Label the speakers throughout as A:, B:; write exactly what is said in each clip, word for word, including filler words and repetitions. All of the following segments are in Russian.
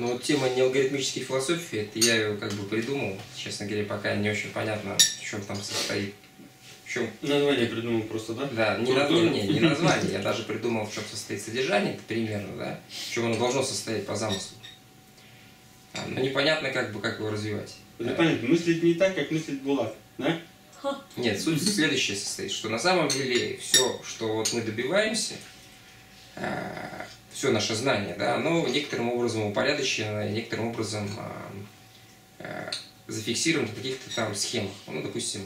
A: Ну вот тема неалгоритмической философии, это я ее как бы придумал. Честно говоря, пока не очень понятно, в чем там состоит. В чем...
B: Название придумал просто, да?
A: Да, не, на... не, не, не название, я даже придумал, в чем состоит содержание, это примерно, да, в чем оно должно состоять по замыслу. Но непонятно, как бы, как его развивать.
B: Это понятно, мыслить не так, как мыслит Булат, да?
A: Нет, суть следующая состоит, что на самом деле все, что вот мы добиваемся, все наше знание, да, оно некоторым образом упорядочено, некоторым образом зафиксировано в каких-то там схемах. Ну, допустим,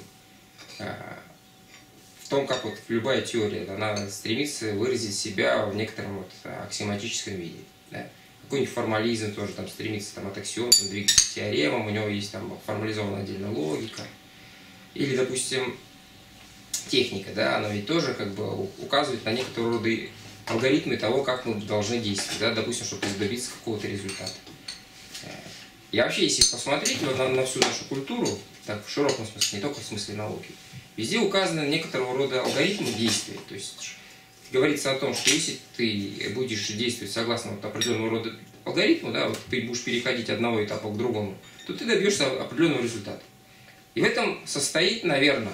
A: в том, как вот любая теория, да, она стремится выразить себя в некотором вот аксиоматическом виде. Да. Какой-нибудь формализм тоже там стремится там, от аксиом, там, двигаться к теоремам, у него есть там формализованная отдельная логика. Или, допустим, техника, да, она ведь тоже как бы указывает на некоторые роды алгоритмы того, как мы должны действовать, да, допустим, чтобы добиться какого-то результата. И вообще, если посмотреть на, на всю нашу культуру, так в широком смысле, не только в смысле науки, везде указаны некоторого рода алгоритмы действия. То есть говорится о том, что если ты будешь действовать согласно вот определенного рода алгоритму, да, вот ты будешь переходить от одного этапа к другому, то ты добьешься определенного результата. И в этом состоит, наверное,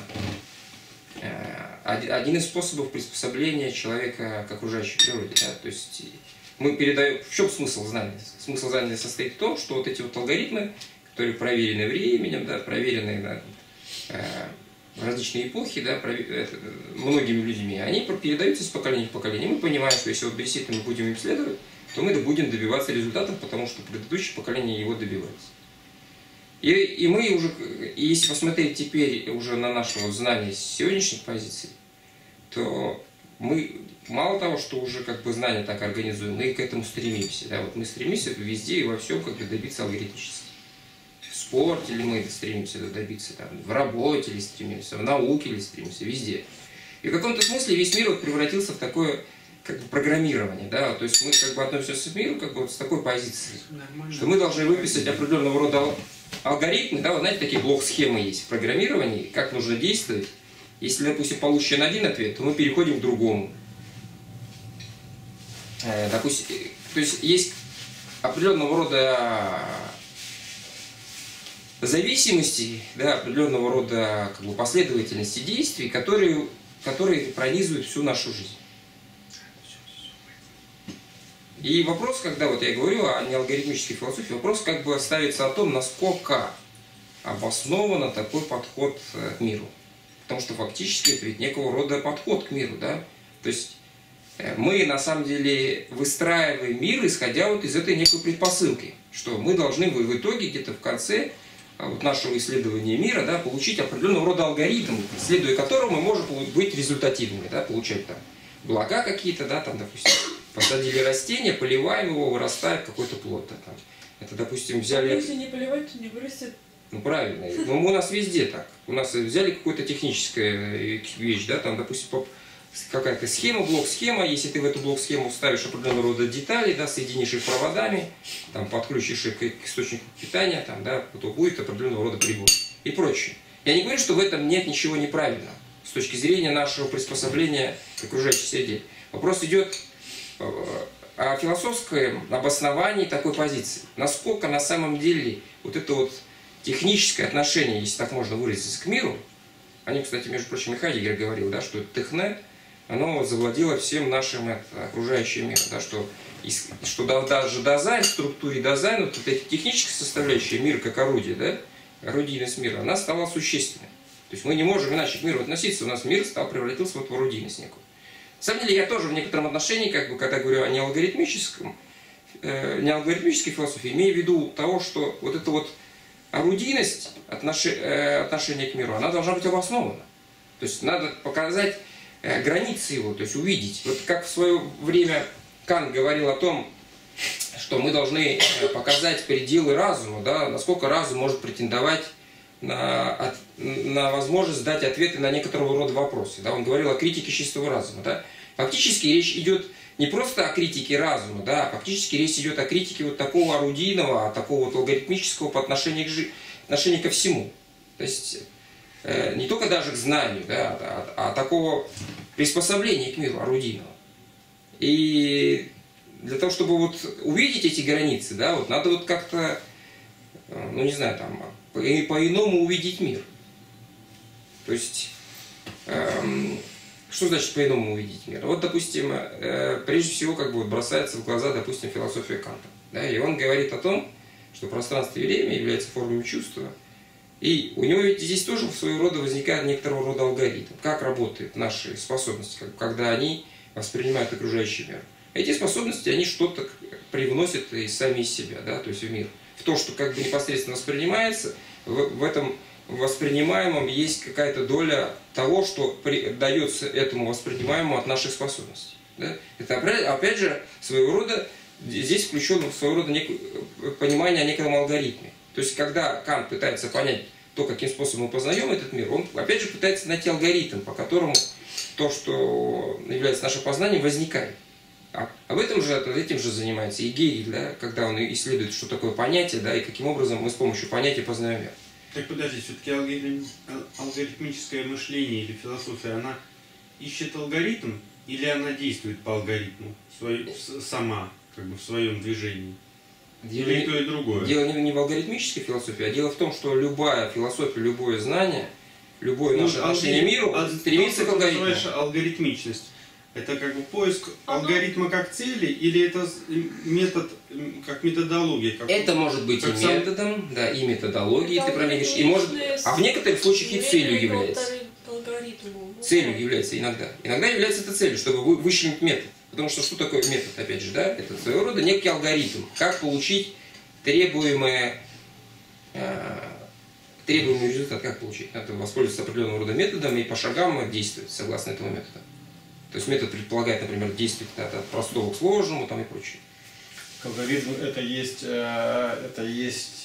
A: один из способов приспособления человека к окружающей природе. Да? То есть мы передаем... В чем смысл знания? Смысл знания состоит в том, что вот эти вот алгоритмы, которые проверены временем, да, проверены да, в различные эпохи, да, многими людьми, они передаются из поколения в поколение. Мы понимаем, что если вот действительно мы будем им следовать, то мы будем добиваться результатов, потому что предыдущее поколение его добивается. И, и мы уже, если посмотреть теперь уже на наше вот знание с сегодняшних позиций, то мы мало того, что уже как бы знания так организуем, мы к этому стремимся. Да? Вот мы стремимся везде и во всем как бы добиться алгоритмичности. В спорте ли мы стремимся добиться, там, в работе ли стремимся, в науке ли стремимся, везде. И в каком-то смысле весь мир вот превратился в такое как бы программирование, да, то есть мы как бы относимся к миру как бы вот с такой позиции, нормально, что мы должны выписать определенного рода алгоритмы, да, вот знаете, такие блок-схемы есть в программировании, как нужно действовать. Если, допустим, получен один ответ, то мы переходим к другому. Допустим, то есть есть определенного рода зависимости, да, определенного рода как бы последовательности действий, которые, которые пронизывают всю нашу жизнь. И вопрос, когда вот я говорю о неалгоритмической философии, вопрос как бы ставится о том, насколько обоснованно такой подход к миру. Потому что фактически это ведь некого рода подход к миру, да? То есть мы на самом деле выстраиваем мир, исходя вот из этой некой предпосылки, что мы должны в итоге где-то в конце вот нашего исследования мира, да, получить определенного рода алгоритм, следуя которому мы можем быть результативными, да, получать там блага какие-то, да, там, допустим, посадили растение, поливаем его, вырастает какой-то плод. Да, там. Это, допустим, взяли...
C: Если не поливать, то не вырастет.
A: Ну, правильно. Но у нас везде так. У нас взяли какую-то техническую вещь, да, там, допустим, какая-то схема, блок-схема. Если ты в эту блок-схему ставишь определенного рода детали, да, соединишь их проводами, там, подключишь их к источнику питания, там, да, то будет определенного рода прибор и прочее. Я не говорю, что в этом нет ничего неправильного с точки зрения нашего приспособления к окружающей среде. Вопрос идет о философском обосновании такой позиции. Насколько на самом деле вот это вот техническое отношение, если так можно выразиться, к миру, они, кстати, между прочим, и Хайдеггер говорил, да, что техне, оно завладело всем нашим это, окружающим миром, да, что, что даже дизайн, в структуре дизайна, вот эта техническая составляющая мира как орудие, да, орудийность мира, она стала существенной. То есть мы не можем иначе к миру относиться, у нас мир стал превратился вот в орудийность некую. На самом деле я тоже в некотором отношении, как бы, когда говорю о неалгоритмическом, э, неалгоритмической философии, имею в виду того, что вот эта вот орудийность отнош... э, отношения к миру, она должна быть обоснована. То есть надо показать э, границы его, то есть увидеть. Вот как в свое время Кант говорил о том, что мы должны показать пределы разума, да, насколько разум может претендовать на, от, на возможность дать ответы на некоторого рода вопросы. Да? Он говорил о критике чистого разума. Да? Фактически речь идет не просто о критике разума, да, а фактически речь идет о критике вот такого орудийного, такого вот алгоритмического по отношению, к жи... отношению ко всему. То есть э, не только даже к знанию, да, а, а такого приспособления к миру орудийного. И для того, чтобы вот увидеть эти границы, да, вот надо вот как-то, ну не знаю, там, по-иному увидеть мир. То есть, эм, что значит по-иному увидеть мир? Вот, допустим, э, прежде всего, как бы вот бросается в глаза, допустим, философия Канта. Да, и он говорит о том, что пространство и время являются формами чувства. И у него ведь здесь тоже своего рода возникает некоторого рода алгоритм. Как работают наши способности, когда они воспринимают окружающий мир. Эти способности, они что-то привносят и сами из себя, да, то есть в мир. В то, что как бы непосредственно воспринимается, в, в этом воспринимаемом есть какая-то доля того, что при, дается этому воспринимаемому от наших способностей. Да? Это опять же своего рода, здесь включено своего рода некое понимание о неком алгоритме. То есть когда Кант пытается понять то, каким способом мы познаем этот мир, он опять же пытается найти алгоритм, по которому то, что является нашим познанием, возникает. А об этом же, этим же занимается и Гегель, да, когда он исследует, что такое понятие, да, и каким образом мы с помощью понятия познаем мир.
B: Так подожди, все-таки алгоритм, алгоритмическое мышление или философия, она ищет алгоритм или она действует по алгоритму свой, сама, как бы в своем движении?
A: Дело
B: или
A: не,
B: то и другое?
A: Дело не, не в алгоритмической философии, а дело в том, что любая философия, любое знание, любое ну, наше отношение к миру
B: а,
A: стремится к алгоритму.
B: Ты называешь алгоритмичность. Это как бы поиск алгоритма как цели, или это метод, как методология? Как,
A: это может быть
B: как
A: и
B: сам...
A: методом, да, и методологией, ты правильно говоришь, и может, а в некоторых случаях и целью является. Целью является иногда. Иногда является это целью, чтобы вы вычленить метод. Потому что что такое метод, опять же, да? Это своего рода некий алгоритм. Как получить требуемое, э, требуемый результат, как получить? Надо воспользоваться определенного рода методом и по шагам действовать согласно этому методу. То есть метод предполагает, например, действовать от простого к сложному там, и прочее.
C: Алгоритм это есть, это есть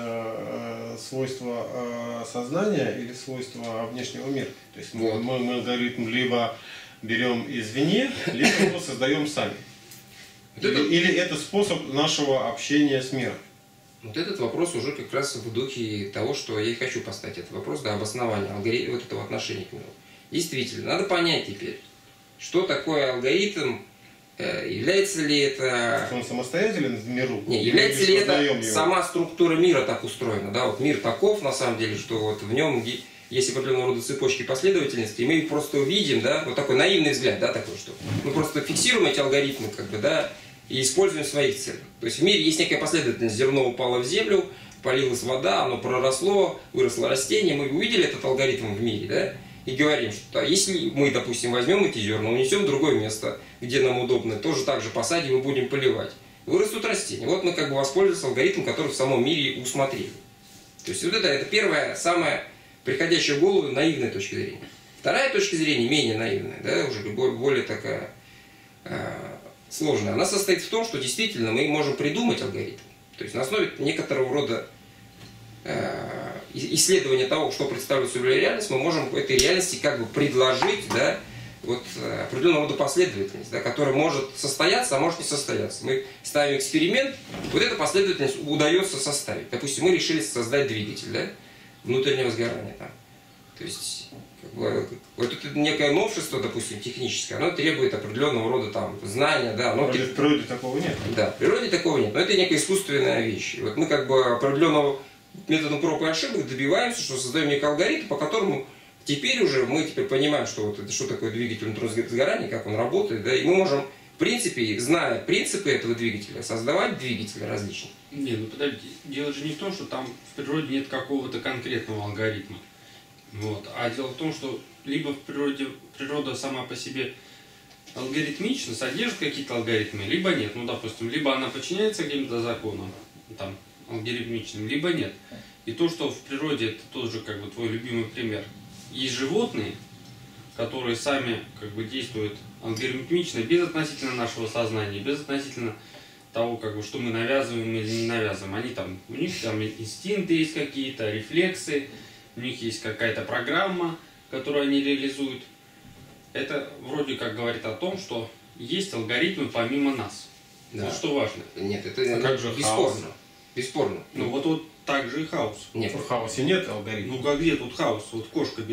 C: свойство сознания или свойство внешнего мира. То есть мы,
A: вот.
C: мы, мы алгоритм либо берем извне, либо его создаем сами.
A: Вот
C: или,
A: это...
C: или это способ нашего общения с миром.
A: Вот этот вопрос уже как раз в духе того, что я и хочу поставить. Это вопрос до обоснования алгоритма, вот этого отношения к миру. Действительно, надо понять теперь, что такое алгоритм, является ли это...
C: Он самостоятелен в миру?
A: Не, является ли это его? Сама структура мира так устроена? Да? Вот мир таков, на самом деле, что вот в нем есть определенного рода цепочки последовательности, и мы их просто увидим, да, вот такой наивный взгляд, да, такой, что мы просто фиксируем эти алгоритмы, как бы, да, и используем в своих целях. То есть в мире есть некая последовательность. Зерно упало в землю, полилась вода, оно проросло, выросло растение, мы увидели этот алгоритм в мире, да, и говорим, что да, если мы, допустим, возьмем эти зерна, унесем в другое место, где нам удобно, тоже так же посадим и будем поливать, вырастут растения. Вот мы как бы воспользовались алгоритмом, который в самом мире усмотрели. То есть вот это, это первая, самая приходящая в голову наивная точка зрения. Вторая точка зрения, менее наивная, да, уже более такая э, сложная, она состоит в том, что действительно мы можем придумать алгоритм. То есть на основе некоторого рода э, исследования того, что представляет собой реальность, мы можем в этой реальности как бы предложить, да, вот, определенного рода последовательность, да, которая может состояться, а может не состояться. Мы ставим эксперимент, вот эта последовательность удается составить. Допустим, мы решили создать двигатель, да, внутреннего сгорания. Там. То есть, как бы, вот это некое новшество, допустим, техническое, оно требует определенного рода там, знания. Да, оно
C: в природе такого нет.
A: Да, в природе такого нет, но это некая искусственная вещь. И вот мы как бы определенного методом проб и ошибок добиваемся, что создаем некий алгоритм, по которому теперь уже мы теперь понимаем, что вот это что такое двигатель внутреннего сгорания, как он работает, да, и мы можем, в принципе, зная принципы этого двигателя, создавать двигатели различные.
B: Не, ну подожди, дело же не в том, что там в природе нет какого-то конкретного алгоритма. Вот. А дело в том, что либо в природе природа сама по себе алгоритмична, содержит какие-то алгоритмы, либо нет. Ну, допустим, либо она подчиняется каким-то законам, там, алгоритмичным, либо нет. И то, что в природе, это тоже как бы твой любимый пример. Есть животные, которые сами как бы действуют алгоритмично, без относительно нашего сознания, без относительно того, как бы, что мы навязываем или не навязываем. Они там, у них там инстинкты есть какие-то, рефлексы, у них есть какая-то программа, которую они реализуют. Это вроде как говорит о том, что есть алгоритмы помимо нас.
A: Да.
B: Вот что важно.
A: Нет, это
C: а как же
A: бесспорно. Бесспорно.
B: Ну вот, вот так же и хаос.
A: Нет.
C: В хаосе нет алгоритма.
B: Ну как где тут хаос? Вот кошка бежит.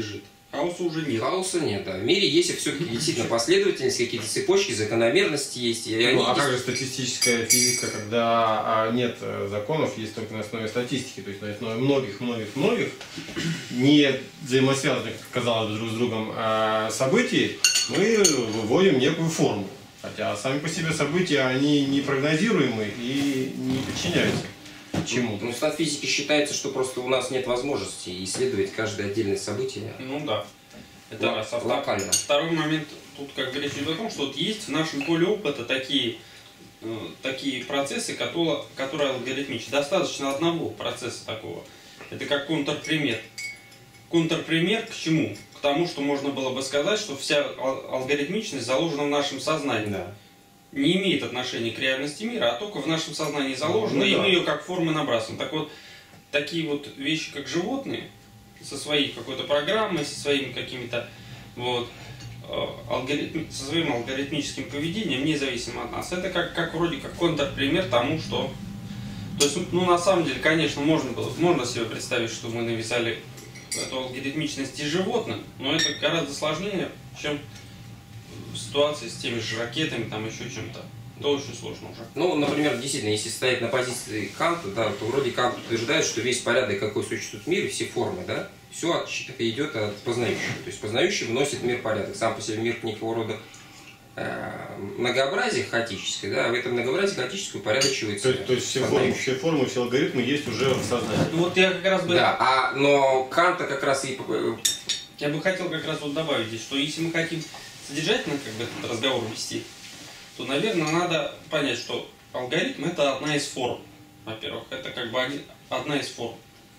B: Хаоса уже нет.
A: Хаоса нет, да. В мире есть все-таки действительно последовательность, какие-то цепочки, закономерности есть. И они
C: ну, а
A: есть...
C: как же статистическая физика, когда нет законов, есть только на основе статистики, то есть на основе многих-многих-многих, не взаимосвязанных, казалось бы, друг с другом событий, мы выводим некую форму. Хотя сами по себе события, они непрогнозируемы и не подчиняются чему-то.
A: Ну, в статфизике считается, что просто у нас нет возможности исследовать каждое отдельное событие.
B: Ну да. Это
A: Л-
B: раз. А
A: локально.
B: Второй момент, тут как бы речь идет о том, что вот есть в нашем поле опыта такие, э, такие процессы, которые, которые алгоритмичны. Достаточно одного процесса такого. Это как контрпример. Контрпример к чему? К тому, что можно было бы сказать, что вся ал- алгоритмичность заложена в нашем сознании.
A: Да.
B: Не имеет отношения к реальности мира, а только в нашем сознании заложена,
C: Ну,
B: и
C: да.
B: мы ее как формы набрасываем. Так вот, такие вот вещи, как животные, со своей какой-то программой, со своими какими-то вот, э, алгоритм, со своим алгоритмическим поведением, независимо от нас, это как, как вроде как контрпример тому, что... То есть, ну, на самом деле, конечно, можно, было, можно себе представить, что мы навязали эту алгоритмичность и животным, но это гораздо сложнее, чем в ситуации с теми же ракетами, там еще чем-то. Это очень сложно уже.
A: Ну, например, действительно, если стоять на позиции Канта, да, то вроде Кант утверждает, что весь порядок, какой существует в мире, все формы, да, все от, идет от познающего. То есть познающий вносит в мир порядок. Сам по себе мир некого рода э, многообразие хаотическое, да, а в этом многообразии хаотическое упорядочивается.
C: То есть, то есть все, формы, все формы, все алгоритмы есть уже в сознании.
B: Ну вот я как раз бы...
A: Да, а, но Канта как раз и...
B: Я бы хотел как раз вот добавить здесь, что если мы хотим содержательно как бы этот разговор вести, то, наверное, надо понять, что алгоритм это одна из форм. Во-первых, это как бы один, одна из форм.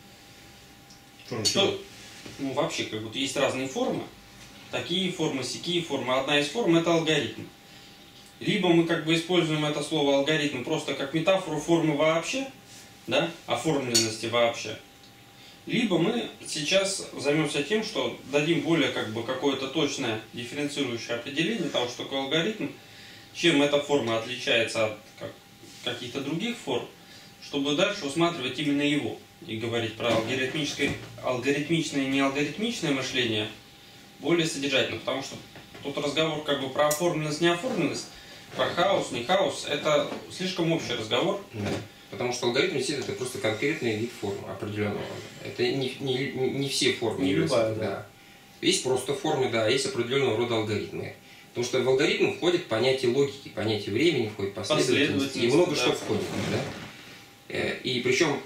C: Форм
B: Что, ну, вообще, как будто есть разные формы. Такие формы, сякие формы. Одна из форм это алгоритм. Либо мы как бы используем это слово алгоритм просто как метафору формы вообще, да, оформленности вообще. Либо мы сейчас займемся тем, что дадим более как бы какое-то точное дифференцирующее определение того, что такое алгоритм, чем эта форма отличается от как, каких-то других форм, чтобы дальше усматривать именно его и говорить про алгоритмическое, алгоритмичное и неалгоритмичное мышление более содержательно, потому что тут разговор как бы про оформленность, неоформленность, про хаос, не хаос, это слишком общий разговор.
A: Да. Потому что алгоритм действительно это просто конкретный вид формы определенного рода. Это не, не, не все формы.
B: Не любая, да.
A: Да. Есть просто формы, да, есть определенного рода алгоритмы. Потому что в алгоритм входит понятие логики, понятие времени, входит последовательность, и много
B: да.
A: что входит. Да? И причем,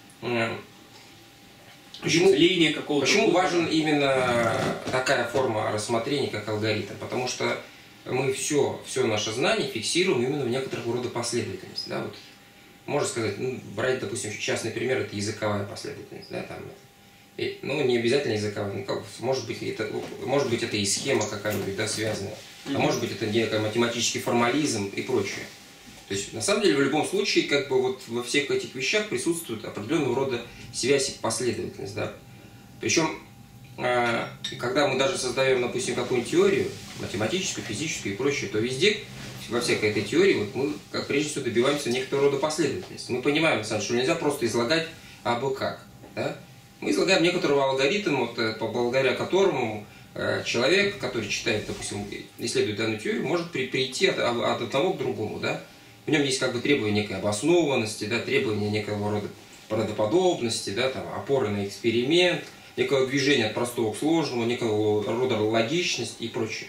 A: почему,
B: линия какого-то...
A: почему важен именно такая форма рассмотрения, как алгоритм? Потому что мы все, все наше знание фиксируем именно в некоторых рода последовательности. Да? Вот, можно сказать, ну, брать, допустим, частный пример, это языковая последовательность. Да, там, и, ну, не обязательно языковая, ну, как, может, быть, это, может быть, это и схема какая-нибудь, да, связанная, mm-hmm. а может быть, это некий математический формализм и прочее. То есть, на самом деле, в любом случае, как бы вот во всех этих вещах присутствует определенного рода связь и последовательность. Да? Причем, э, когда мы даже создаем, допустим, какую-нибудь теорию, математическую, физическую и прочее, то везде, во всякой этой теории, вот мы, как прежде всего, добиваемся некоторого рода последовательности. Мы понимаем, на самом деле, что нельзя просто излагать абы как. Да? Мы излагаем некоторого алгоритма, вот, благодаря которому э, человек, который читает, допустим, исследует данную теорию, может при, прийти от, от одного к другому. Да? В нем есть как бы требование некой обоснованности, да, требование некого рода правдоподобности, да, там, опоры на эксперимент, некого движения от простого к сложному, некого рода логичности и прочее.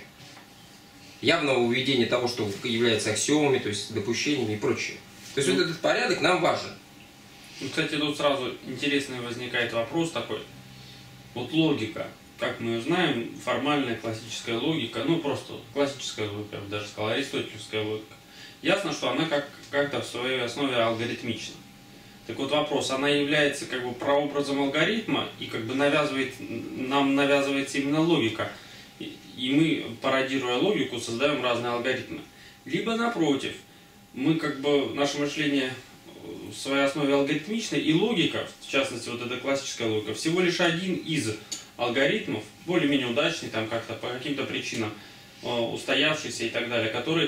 A: Явного уведения того, что является аксиомами, то есть допущениями и прочее. То есть mm. вот этот порядок нам важен.
B: Ну, кстати, тут сразу интересный возникает вопрос такой. Вот логика, как мы ее знаем, формальная классическая логика, ну просто классическая логика, я бы даже сказал, аристотелевская логика. Ясно, что она как, как-то в своей основе алгоритмична. Так вот вопрос, она является как бы прообразом алгоритма и как бы навязывает, нам навязывается именно логика. И, и мы, пародируя логику, создаем разные алгоритмы. Либо напротив, мы как бы, наше мышление в своей основе алгоритмичное, и логика, в частности вот эта классическая логика, всего лишь один из алгоритмов, более-менее удачный, там как-то по каким-то причинам устоявшийся и так далее, который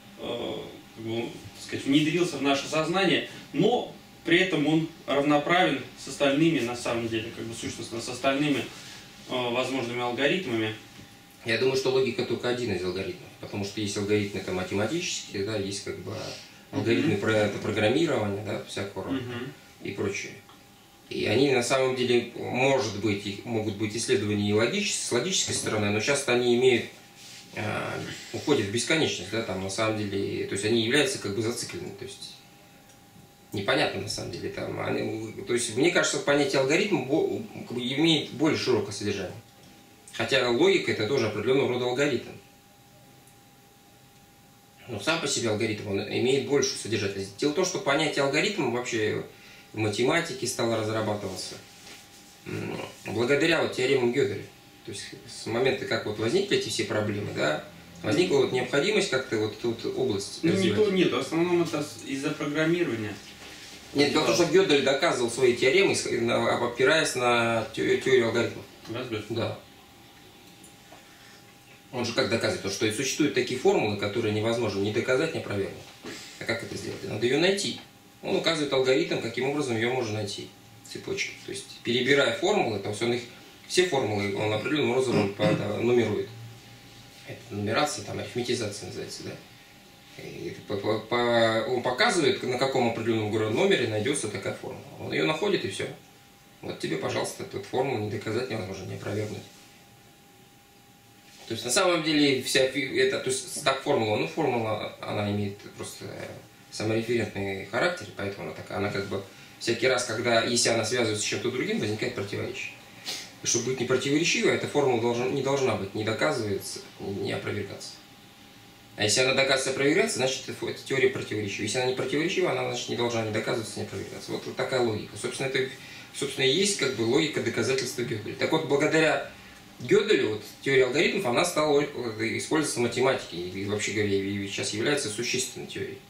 B: как бы, так сказать, внедрился в наше сознание, но при этом он равноправен с остальными, на самом деле, как бы сущностно с остальными возможными алгоритмами.
A: Я думаю, что логика только один из алгоритмов, потому что есть алгоритмы это математические, да, есть как бы алгоритмы mm-hmm. про это программирование, да, всякого рода mm-hmm. и прочее. И они на самом деле, может быть, их, могут быть исследования и логические, с логической стороны, но часто они имеют, э, уходят в бесконечность, да, там на самом деле, то есть они являются как бы зацикленными, то есть непонятно на самом деле. Там, они, то есть мне кажется, понятие алгоритма как бы, имеет более широкое содержание. Хотя логика это тоже определенного рода алгоритм. Но сам по себе алгоритм он имеет большую содержательность. Дело в том, что понятие алгоритма вообще в математике стало разрабатываться благодаря вот теоремам Гёделя. То есть с момента, как вот возникли эти все проблемы, да, возникла вот необходимость как-то вот тут область
B: ну,
A: развивать.
B: Никто, нет, в основном это из-за программирования.
A: Нет, дело в том, что Гёдель доказывал свои теоремы, опираясь на теорию алгоритмов.
B: Разве?
A: Да. Он же как доказывает, что существуют такие формулы, которые невозможно ни доказать, ни опровергнуть. А как это сделать? Надо ее найти. Он указывает алгоритм, каким образом ее можно найти. Цепочки. То есть, перебирая формулы, то есть он их, все формулы он определенным образом нумерует. Это нумерация, там, арифметизация называется, да? И по, по, по, он показывает, на каком определенном номере найдется такая формула. Он ее находит и все. Вот тебе, пожалуйста, эту формулу не доказать невозможно, не опровергнуть. То есть на самом деле вся это, то есть так формула, ну формула, она имеет просто самореферентный характер, поэтому она такая, она как бы всякий раз, когда, если она связывается с чем-то другим, возникает противоречие. И чтобы быть не противоречивой, эта формула должна, не должна быть, не доказывается, не опровергаться. А если она доказывается, опровергается, значит это, это теория противоречива. Если она не противоречива, она значит не должна не доказываться, не опровергаться. Вот, вот такая логика. Собственно, это собственно и есть как бы логика доказательства Гёделя. Так вот, благодаря Гёделю вот, теория алгоритмов, она стала использоваться в математике и, вообще говоря, сейчас является существенной теорией.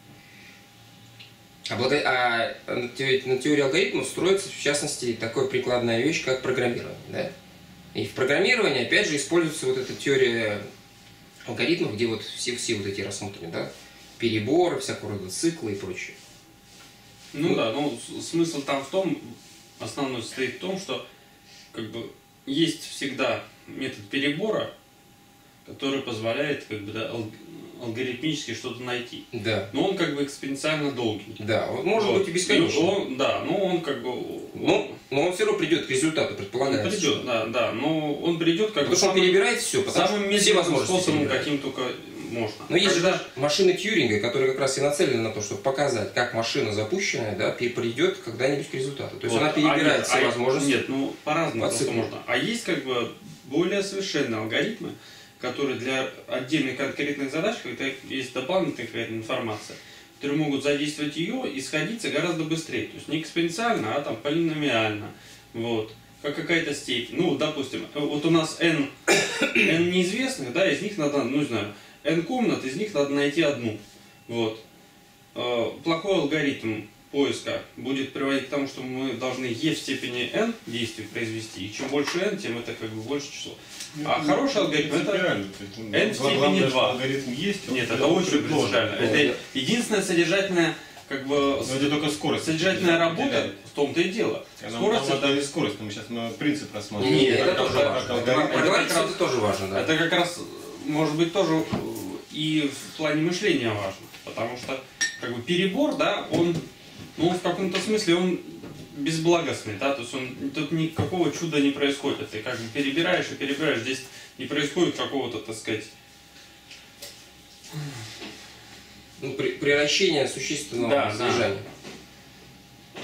A: А, благо... а на теории алгоритмов строится, в частности, такая прикладная вещь, как программирование. Да? И в программировании, опять же, используется вот эта теория алгоритмов, где вот все, все вот эти рассмотрены, да? Переборы, всякого рода циклы и прочее.
B: Ну, ну да, но смысл там в том, основной состоит в том, что как бы есть всегда метод перебора, который позволяет как бы, да, алгоритмически что-то найти.
A: Да.
B: Но он как бы экспоненциально долгий.
A: Да, он может
B: вот.
A: быть и бесконечный.
B: Он, да, но он как бы...
A: Но, но он все равно придет к результату, предполагается.
B: Он придет, да, да, но он придет как
A: потому
B: бы...
A: что он
B: самым,
A: перебирает все, потому
B: самым
A: что все возможности
B: способом,
A: перебирает.
B: каким только можно.
A: Но есть
B: Когда...
A: же машины Тьюринга, которые как раз и нацелены на то, чтобы показать, как машина запущенная, да, придет когда-нибудь к результату. То есть
B: вот.
A: она перебирает
B: а нет,
A: все
B: а
A: возможности.
B: Нет, ну по-разному
A: по
B: просто можно. А есть как бы более совершенные алгоритмы, которые для отдельных конкретных задач, когда есть дополнительная какая-то информация, которые могут задействовать ее и сходиться гораздо быстрее. То есть не экспоненциально, а там полиномиально. Вот. Как какая-то степень. Ну, допустим, вот у нас n, n неизвестных, да, из них надо, ну, не знаю, n комнат, из них надо найти одну. Вот. Плохой алгоритм поиска будет приводить к тому, что мы должны e в степени n действий произвести. И чем больше n, тем это как бы больше число. А ну, хороший алгоритм это n в степени два.
C: Алгоритм есть,
B: нет, это очень принципиально. Это единственная содержательная как бы
C: но это только скорость.
B: Содержательная работа в том-то и дело.
C: Скорость это не скорость, мы сейчас мы принцип рассматриваем.
A: Нет, это тоже важно. Это тоже важно, да.
B: Это как раз может быть тоже и в плане мышления важно, потому что как бы перебор, да, он, ну, в каком-то смысле он безблагостный, да, то есть он, тут никакого чуда не происходит. Ты как бы перебираешь и перебираешь, здесь не происходит какого-то, так сказать...
A: Ну, при, превращение существенного
B: да,
A: содержания. Да.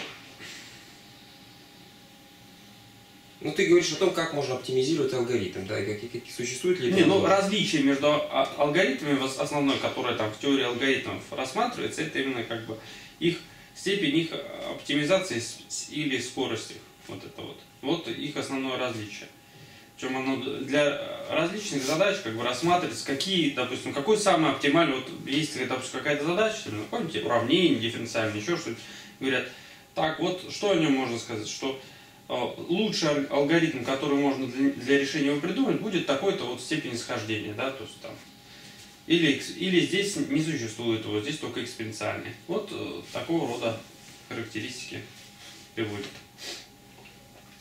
A: Ну, ты говоришь о том, как можно оптимизировать алгоритм, да, и какие, какие существуют ли...
B: Не, ну, различие между алгоритмами, основной, которое там в теории алгоритмов рассматривается, это именно как бы их степень их оптимизации или скорости. Вот это вот. Вот их основное различие. Причем оно для различных задач как бы рассматривается, какие, допустим, какой самый оптимальный, вот есть, допустим, какая-то задача, ну, какое-нибудь уравнение дифференциальное, еще что-то, говорят, так, вот что о нем можно сказать, что э, лучший алгоритм, который можно для, для решения его придумать, будет такой-то вот степени схождения, да, то есть там, или, или здесь не существует его, здесь только экспоненциальный. Вот э, такого рода характеристики приводят.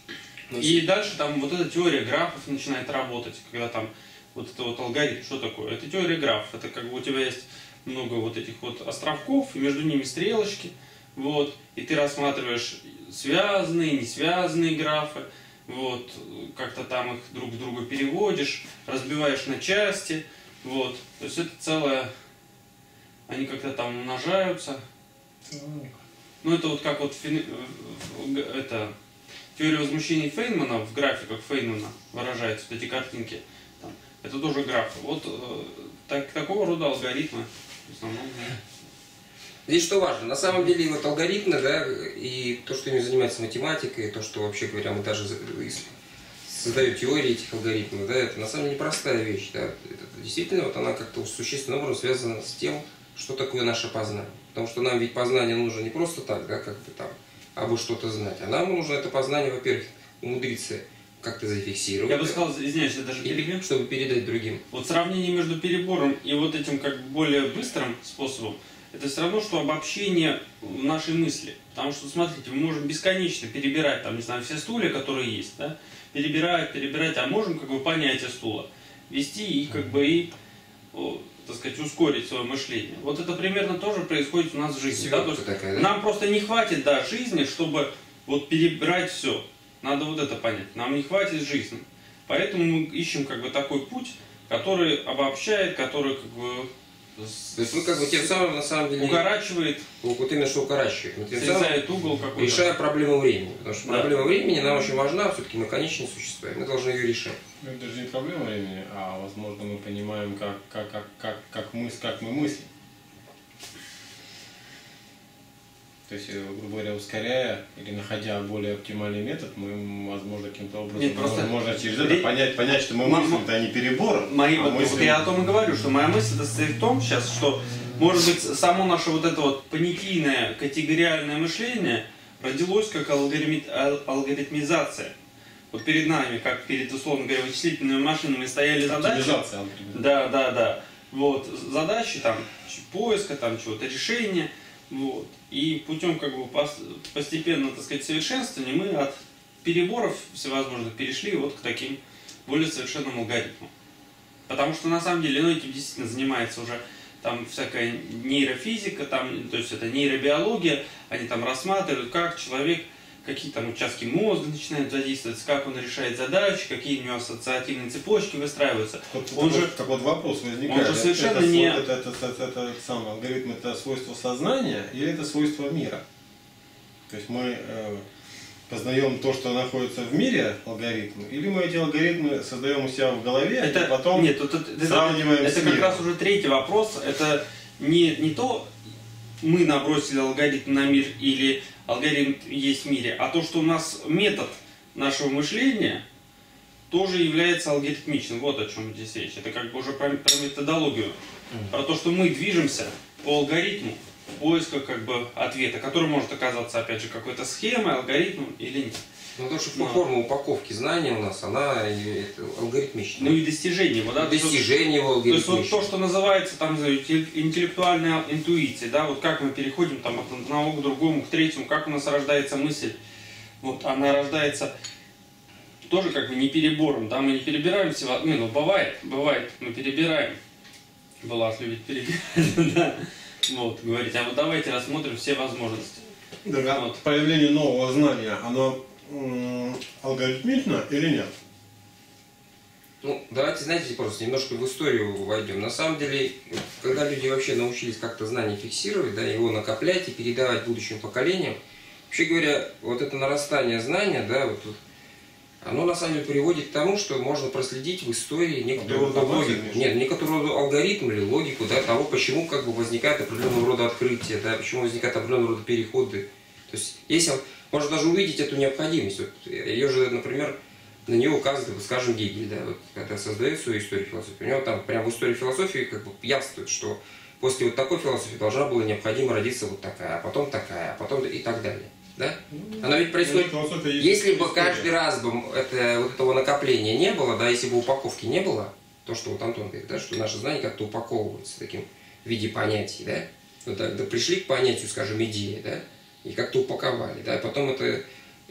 B: И дальше там вот эта теория графов начинает работать, когда там вот это вот алгоритм, что такое? Это теория графов, это как бы у тебя есть много вот этих вот островков, и между ними стрелочки, вот, и ты рассматриваешь связанные, не связанные графы, вот, как-то там их друг к другу переводишь, разбиваешь на части, вот, то есть это целое, они как-то там умножаются. Ну это вот как вот это теория возмущений Фейнмана в графиках Фейнмана выражается, вот эти картинки, там, это тоже графы. Вот так, такого рода алгоритмы в основном.
A: Здесь что важно, на самом деле вот алгоритмы, да, и то, что ими занимается математика, и то, что вообще говоря, мы даже создаем теории этих алгоритмов, да, это на самом деле непростая вещь, да, это, действительно вот она как-то существенным образом связана с тем, что такое наше познание. Потому что нам ведь познание нужно не просто так, да, как бы там, абы что-то знать, а нам нужно это познание, во-первых, умудриться как-то зафиксировать.
B: Я бы сказал, извиняюсь, я даже перебью,
A: чтобы передать другим.
B: Вот сравнение между перебором и вот этим как бы более быстрым способом, это все равно, что обобщение нашей мысли. Потому что, смотрите, мы можем бесконечно перебирать, там, не знаю, все стулья, которые есть, да, перебирать, перебирать, а можем как бы понятие стула вести и как бы и, так сказать, ускорить свое мышление. Вот это примерно тоже происходит у нас в жизни. Да? То есть
A: такая, да?
B: Нам просто не хватит, да, жизни, чтобы вот перебрать все. Надо вот это понять. Нам не хватит жизни. Поэтому мы ищем как бы такой путь, который обобщает, который как бы
A: То есть мы как бы тем самым на самом деле
B: укорачивает,
A: вот именно что укорачивает, но тем
B: срезает
A: самым
B: угол какой-то.
A: решая проблему времени. Потому что
B: Да.
A: проблема времени нам очень важна, все-таки мы конечные существа, и мы должны ее решать.
C: Это даже не проблема времени, а возможно мы понимаем, как, как, как, как, как, мы, как мы мыслим. То есть, грубо говоря, ускоряя или находя более оптимальный метод, мы, возможно, каким-то образом
B: Нет, просто
C: можно, можно через это
B: ре-
C: понять, понять, что мы
B: Ма-
C: мыслим-то не перебором.
B: Мои,
C: а
B: вот,
C: мыслим-
B: вот я о том и говорю, что моя мысль состоит в том сейчас, что, может быть, само наше вот это вот понятийное, категориальное мышление родилось как алгоритми- ал- алгоритмизация. Вот перед нами, как перед, условно говоря, вычислительными машинами стояли задачи.
C: Оптимизация, алгоритмизация.
B: Да, да, да. Вот, задачи там, ч- поиска, там, чего-то, решения. Вот. И путем как бы пос- постепенно, так сказать, совершенствования мы от переборов всевозможных перешли вот к таким более совершенным алгоритмам. Потому что на самом деле, ну, этим действительно занимается уже там всякая нейрофизика, там, то есть это нейробиология, они там рассматривают, как человек, какие там участки мозга начинают задействоваться, как он решает задачи, какие у него ассоциативные цепочки выстраиваются.
C: Вот,
B: Он
C: так,
B: же-
C: вот, так вот вопрос возникает.
B: он же совершенно
C: это,
B: не-
C: Это, это, это, это, это самый алгоритм, это свойство сознания или это свойство мира? То есть мы э, познаем то, что находится в мире, алгоритмы, или мы эти алгоритмы создаем у себя в голове,
B: Это,
C: и потом
B: нет, это, это,
C: сравниваем
B: это,
C: с
B: как
C: миром?
B: раз уже третий вопрос. Это не, не то, мы набросили алгоритм на мир или алгоритм есть в мире, а то, что у нас метод нашего мышления тоже является алгоритмичным. Вот о чем здесь речь. Это как бы уже про, про методологию. Про то, что мы движемся по алгоритму поиска как бы ответа, который может оказаться, опять же, какой-то схемой, алгоритмом или нет.
A: Ну, потому что
B: Но.
A: форма упаковки знания у нас, она э, это, алгоритмичная.
B: Ну и достижение его, да?
A: Достижение его
B: То есть вот
A: алгоритмичное.
B: то, что называется там, не знаю, интеллектуальная интуиция, да, вот как мы переходим там от одного к другому, к третьему, как у нас рождается мысль, вот она рождается тоже как бы не перебором, да, мы не перебираем всего, ну, ну бывает, бывает, мы перебираем, Булат любит перебирать, да, вот, говорить, а вот давайте рассмотрим все возможности.
C: Да,
B: Вот.
C: появление нового знания, оно м, алгоритмично или нет?
A: Ну, давайте, знаете, просто немножко в историю войдем. На самом деле, когда люди вообще научились как-то знание фиксировать, да, его накоплять и передавать будущим поколениям, вообще говоря, вот это нарастание знания, да, вот, вот, оно на самом деле приводит к тому, что можно проследить в истории некоторую
C: Рода
A: логику,
C: мысли,
A: нет, некоторую рода алгоритм или логику, да, того, почему как бы возникает определенного рода открытие, да, почему возникают определенного рода переходы. То есть, если он, можно даже увидеть эту необходимость, вот, ее же, например, на нее указывает, вот, скажем, Гегель, да, вот, когда создает свою историю философии, у него там прямо в истории философии как бы явствует, что после вот такой философии должна была необходимо родиться вот такая, а потом такая, а потом и так далее. Да? Оно ведь происходит,
C: Философия есть
A: если бы
C: история.
A: каждый раз бы это, вот этого накопления не было, да, если бы упаковки не было, то, что вот Антон говорит, да, что наше знание как-то упаковывается в таким виде понятий, да, вот так, да, пришли к понятию, скажем, идеи, да, и как-то упаковали, да, и потом это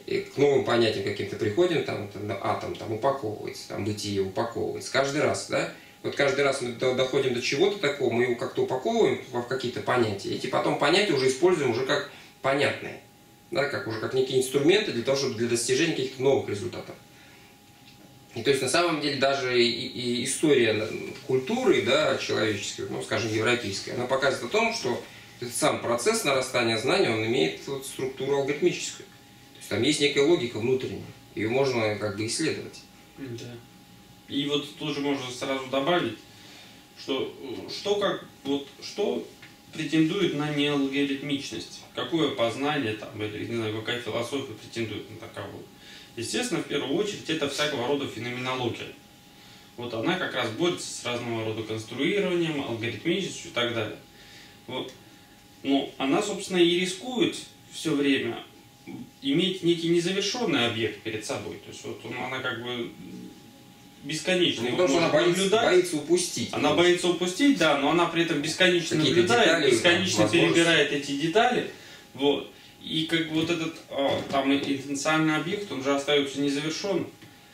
A: к новым понятиям каким-то приходим, там, там атом там, упаковывается, там, бытие упаковывается. Каждый раз, да? Вот каждый раз мы доходим до чего-то такого, мы его как-то упаковываем в какие-то понятия, эти потом понятия уже используем уже как понятные, да, как уже как некие инструменты для того, чтобы для достижения каких-то новых результатов. И то есть на самом деле даже и, и история культуры, да, человеческой, ну, скажем, европейской, она показывает о том, что этот сам процесс нарастания знаний, он имеет вот структуру алгоритмическую. То есть там есть некая логика внутренняя, ее можно как бы исследовать.
B: Да. И вот тут же можно сразу добавить, что что как вот что претендует на неалгоритмичность, какое познание там или не знаю, какая философия претендует на таковую. Естественно, в первую очередь, это всякого рода феноменология. Вот она как раз борется с разного рода конструированием, алгоритмичностью и так далее. Вот. Но она, собственно, и рискует все время иметь некий незавершенный объект перед собой. То есть вот она как бы бесконечно.
A: Ну, потому что она боится, боится упустить.
B: Она боится упустить, да, но она при этом бесконечно наблюдает, детали, бесконечно перебирает эти детали. Вот. И как бы вот этот а, там интенциальный объект, он же остается незавершенным.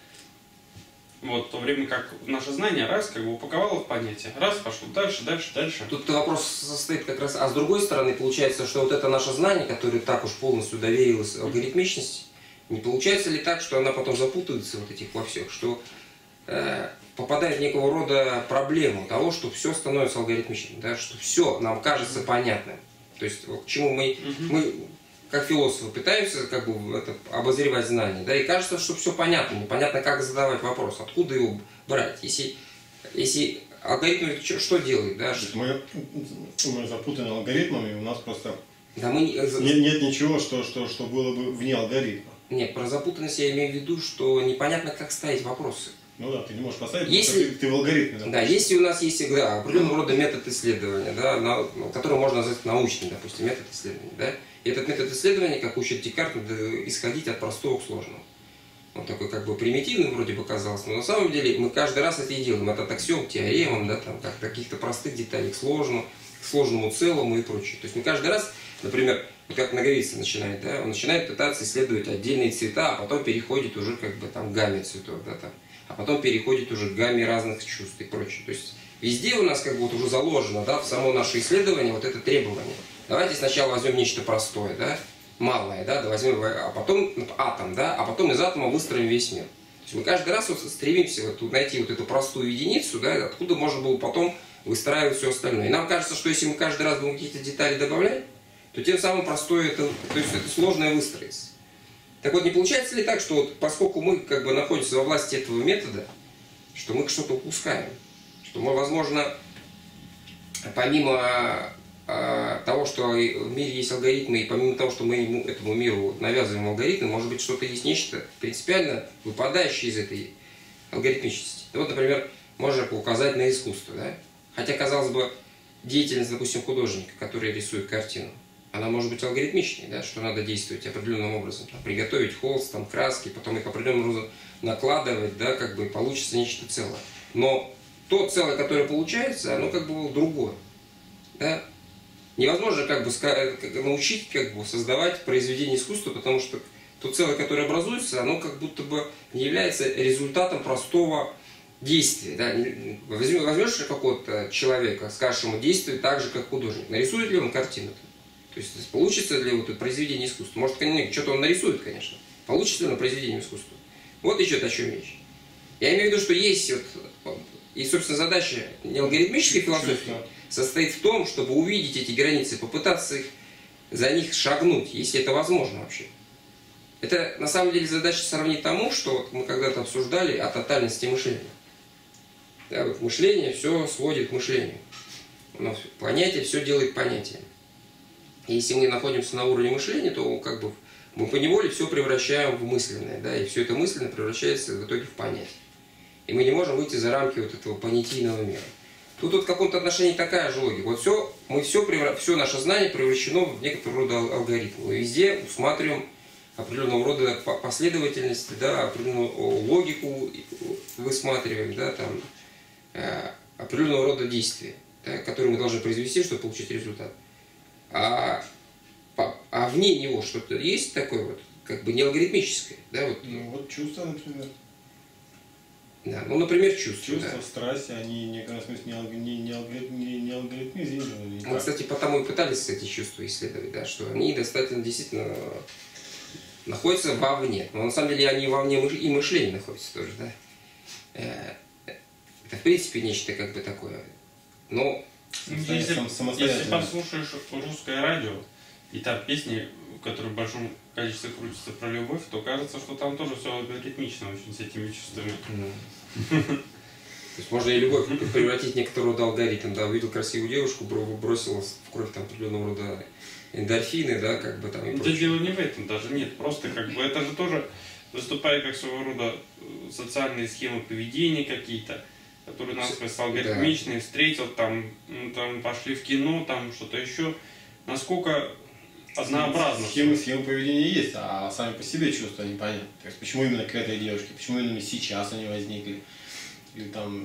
B: Вот, в то время как наше знание раз как бы упаковало в понятие, раз пошло дальше, дальше, дальше.
A: Тут вопрос состоит как раз, а с другой стороны получается, что вот это наше знание, которое так уж полностью доверилось алгоритмичности, не получается ли так, что она потом запутывается вот этих во всех, что э, попадает в некого рода проблему того, что все становится алгоритмичным, да, что все нам кажется понятным. То есть вот, к чему мы, угу. мы как философы пытаемся как бы это, обозревать знания, да, и кажется, что все понятно, непонятно, как задавать вопрос, откуда его брать. Если, если алгоритм что делает, да? Что...
C: Мы, мы запутаны алгоритмами, у нас просто
A: да, мы...
C: нет, нет ничего, что, что, что было бы вне алгоритма.
A: Нет, про запутанность я имею в виду, что непонятно, как ставить вопросы.
C: Ну да, ты не можешь поставить,
A: если,
C: ты, ты в алгоритме.
A: Да, если у нас есть да, определенного рода метод исследования, да, на, который можно назвать научным, допустим, метод исследования, да, и этот метод исследования, как учит Декарт, надо исходить от простого к сложному. Он такой как бы примитивный вроде бы казался, но на самом деле мы каждый раз это и делаем, от аксиом к теоремам, да, там, как каких-то простых деталей к сложному, к сложному целому и прочее. То есть мы каждый раз, например, вот как Наговицын начинает, да, он начинает пытаться исследовать отдельные цвета, а потом переходит уже как бы там к гамме цветов, да, там. А потом переходит уже к гамме разных чувств и прочее. То есть везде у нас как бы вот уже заложено, да, в само наше исследование вот это требование. Давайте сначала возьмем нечто простое, да, малое, да, да возьмем, а потом атом, да, а потом из атома выстроим весь мир. То есть мы каждый раз вот стремимся вот найти вот эту простую единицу, да, откуда можно было потом выстраивать все остальное. И нам кажется, что если мы каждый раз будем какие-то детали добавлять, то тем самым простое это, то есть это сложное выстроится. Так вот, не получается ли так, что вот, поскольку мы как бы находимся во власти этого метода, что мы что-то упускаем, что мы, возможно, помимо э, того, что в мире есть алгоритмы, и помимо того, что мы ему, этому миру навязываем алгоритмы, может быть, что-то есть нечто принципиально выпадающее из этой алгоритмичности. Вот, например, можно указать на искусство, да? Хотя, казалось бы, деятельность, допустим, художника, который рисует картину, она может быть алгоритмичной, да, что надо действовать определенным образом, там, приготовить холст, там, краски, потом их определенным образом накладывать, да, как бы получится нечто целое. Но то целое, которое получается, оно как бы другое. Да? Невозможно как бы научить как бы создавать произведение искусства, потому что то целое, которое образуется, оно как будто бы не является результатом простого действия. Да? Возьмешь какого-то человека, скажешь ему действует так же, как художник. Нарисует ли он картину? То есть получится ли вот это произведение искусства? Может, что-то он нарисует, конечно. Получится ли на произведение искусства? Вот еще о чем речь. Я имею в виду, что есть вот, и, собственно, задача не алгоритмической философии состоит в том, чтобы увидеть эти границы, попытаться их, за них шагнуть, если это возможно вообще. Это, на самом деле, задача сравнить тому, что мы когда-то обсуждали о тотальности мышления. Да, вот мышление все сводит к мышлению. Понятие все делает понятием. Если мы находимся на уровне мышления, то как бы мы поневоле все превращаем в мысленное, да, и все это мысленно превращается в итоге в понятие. И мы не можем выйти за рамки вот этого понятийного мира. Тут вот в каком-то отношении такая же логика. Вот все, мы все, все наше знание превращено в некоторого рода алгоритм. Мы везде усматриваем определенного рода последовательность, да, определенную логику высматриваем, да, там, э, определенного рода действия, да, которые мы должны произвести, чтобы получить результат. А, а вне него что-то есть такое вот, как бы не алгоритмическое, да, вот.
C: Ну вот чувства, например.
A: Да, ну, например, чувства.
C: Чувства,
A: да.
C: страсти, они в некотором смысле не, алг... не, не, алгорит... не, не алгоритмизированы.
A: Мы, кстати, потому и пытались эти чувства исследовать, да, что они достаточно действительно находятся вовне. Но на самом деле они вовне и мышление находятся тоже, да. Это в принципе нечто как бы такое. Но
B: если, если послушаешь русское радио, и там песни, которые в большом количестве крутятся про любовь, то кажется, что там тоже все алгоритмично очень с этими чувствами.
A: То есть можно и любовь превратить в некоторого рода алгоритм, да, увидел красивую девушку, бросил в кровь там определенного рода эндорфины, да, как бы там и
B: прочее. Да дело не в этом даже, нет, просто как бы это же тоже выступает как своего рода социальные схемы поведения какие-то, которые у нас алгоритмичные, да. Встретил, там, ну, там пошли в кино, там что-то еще. Насколько однообразно.
C: Схемы, схемы поведения есть, а сами по себе чувства непонятны. То есть почему именно к этой девушке, почему именно сейчас они возникли. Или там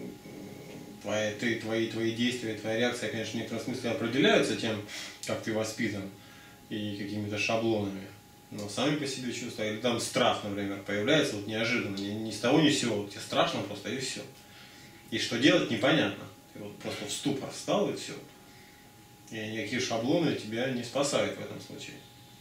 C: твои, ты, твои, твои действия, твоя реакция, конечно, в некотором смысле определяются тем, как ты воспитан и какими-то шаблонами. Но сами по себе чувства, или там страх, например, появляется вот неожиданно, ни, ни с того ни с сего, вот тебе страшно просто и все. И что делать непонятно. Ты вот просто в ступор встал и все. И никакие шаблоны тебя не спасают в этом случае.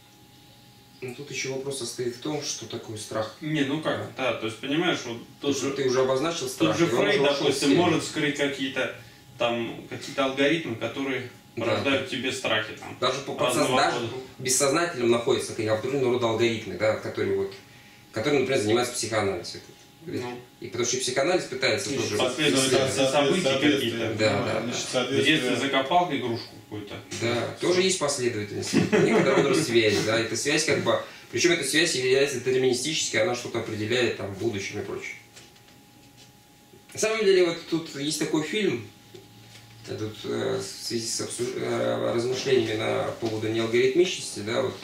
A: Ну тут еще вопрос состоит в том, что такое страх.
B: Не, ну как, да, то есть понимаешь, вот
A: тот же, ты уже обозначил страх.
B: Тот же Фрейд, допустим, может скрыть какие-то там какие-то алгоритмы, которые порождают да. тебе страхи там.
A: Даже по подсознанию, бессознательным находятся определенного рода алгоритмы, да, которые вот, которые, например, занимаются психоанализом. Ну. И потому что психоанализ пытается
B: и
A: тоже
B: последовательно события какие-то.
A: Да, да.
B: В детстве закопал игрушку какую-то.
A: Да, тоже есть последовательность. Некоторая рода связь, да. Эта связь как бы. Причем эта связь является детерминистической, она что-то определяет там в будущем и прочее. На самом деле, вот тут есть такой фильм, тут э, в связи с обсуж... э, размышлениями на поводу неалгоритмичности, да, вот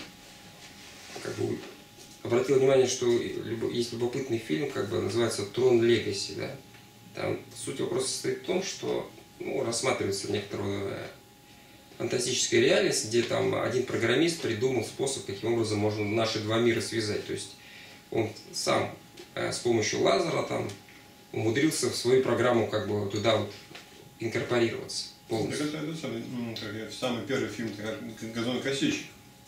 A: как бы обратил внимание, что есть любопытный фильм, как бы называется «Трон Легаси», да. Там суть вопроса состоит в том, что ну, рассматривается некоторая фантастическая реальность, где там один программист придумал способ, каким образом можно наши два мира связать. То есть он сам э, с помощью лазера там умудрился в свою программу как бы туда вот инкорпорироваться полностью.
C: Это, это, ну, как, самый первый фильм «Газонокосильщик».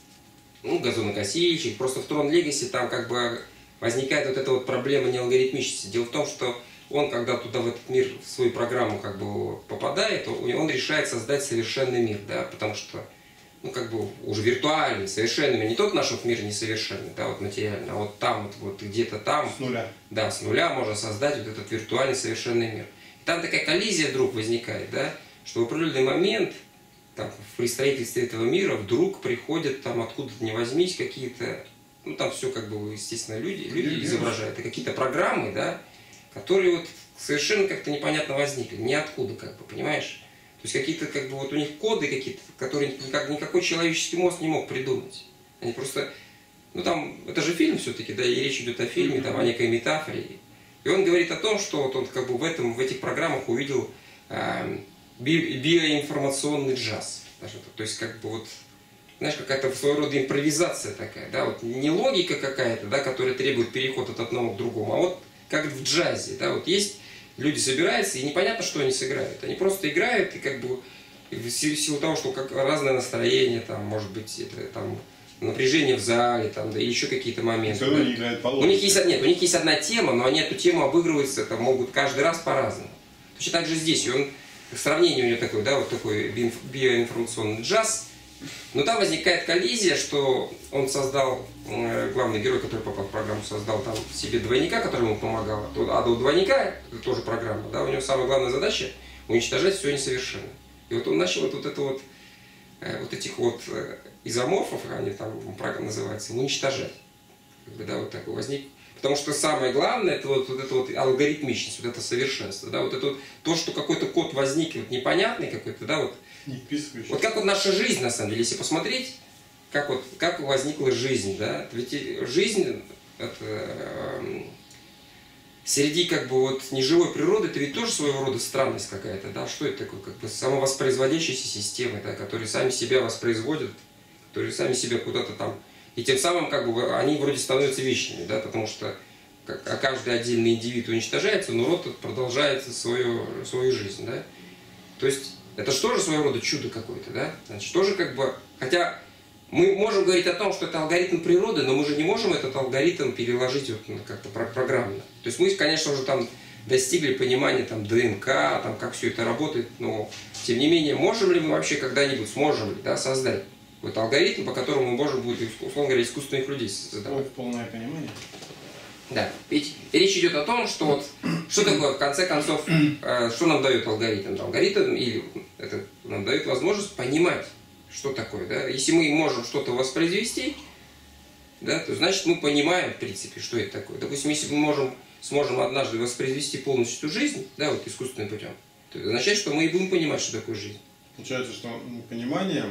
A: Ну, газонокосильщик. Просто в Трон Легаси там как бы возникает вот эта вот проблема неалгоритмичности. Дело в том, что он, когда туда в этот мир, в свою программу как бы попадает, он решает создать совершенный мир, да, потому что, ну, как бы уже виртуальный, совершенный, не тот наш вот мир несовершенный, да, вот материальный, а вот там, вот, вот где-то там.
C: С нуля.
A: Да, с нуля можно создать вот этот виртуальный совершенный мир. И там такая коллизия вдруг возникает, да, что в определенный момент там, при строительстве этого мира вдруг приходят там откуда-то не возьмись какие-то, ну там все как бы, естественно, люди, люди изображают, и какие-то программы, да, которые вот совершенно как-то непонятно возникли, ниоткуда, как бы, понимаешь? То есть какие-то как бы вот у них коды какие-то, которые никак, никакой человеческий мозг не мог придумать. Они просто, ну там, это же фильм все-таки, да, и речь идет о фильме, там, о некой метафоре. И он говорит о том, что вот он как бы в этом, в этих программах увидел э, би, биоинформационный джаз. Даже, то есть как бы вот, знаешь, какая-то своего рода импровизация такая, да, вот не логика какая-то, да, которая требует переход от одного к другому, а вот как в джазе, да, вот есть люди собираются, и непонятно, что они сыграют. Они просто играют, и как бы в силу того, что как разное настроение, там, может быть, это, там, напряжение в зале, там, да, и еще какие-то моменты. Да.
C: Не играют по
A: у них есть, нет, у них есть одна тема, но они эту тему обыгрываются, это могут каждый раз по-разному. Точно так же здесь, и он, сравнение у него такое, да, вот такой биоинформационный джаз, но там возникает коллизия, что он создал, главный герой, который попал в программу, создал там себе двойника, который ему помогал, а до двойника, это тоже программа, да, у него самая главная задача уничтожать все несовершенное. И вот он начал вот, вот это вот, вот этих вот изоморфов, они там программа называется, уничтожать. Как бы, да, вот такой возник. Потому что самое главное, это вот, вот это вот алгоритмичность, вот это совершенство, да, вот это вот то, что какой-то код возник, вот непонятный какой-то, да, вот. Вот как вот наша жизнь, на самом деле, если посмотреть, как вот как возникла жизнь, да, ведь жизнь это, э, среди как бы вот неживой природы, это ведь тоже своего рода странность какая-то, да, что это такое, как бы самовоспроизводящиеся системы, да, которые сами себя воспроизводят, которые сами себя куда-то там И тем самым как бы они вроде становятся вечными, да, потому что как, а каждый отдельный индивид уничтожается, но род продолжает свою, свою жизнь, да. То есть это же тоже своего рода чудо какое-то, да. Значит, тоже как бы, хотя мы можем говорить о том, что это алгоритм природы, но мы же не можем этот алгоритм переложить вот как-то программно. То есть мы, конечно, уже там достигли понимания там ДНК, там как все это работает, но тем не менее, можем ли мы вообще когда-нибудь, сможем ли, да, создать вот алгоритм, по которому мы можем будет, условно говоря, искусственных людей создавать.
C: Полное понимание.
A: Да, ведь речь идет о том, что вот, что такое, в конце концов, э, что нам дает алгоритм? Алгоритм или это нам дает возможность понимать, что такое, да. Если мы можем что-то воспроизвести, да, то значит мы понимаем, в принципе, что это такое. Допустим, если мы можем, сможем однажды воспроизвести полностью жизнь, да, вот искусственным путем, то это означает, что мы и будем понимать, что такое жизнь.
C: Получается, что понимание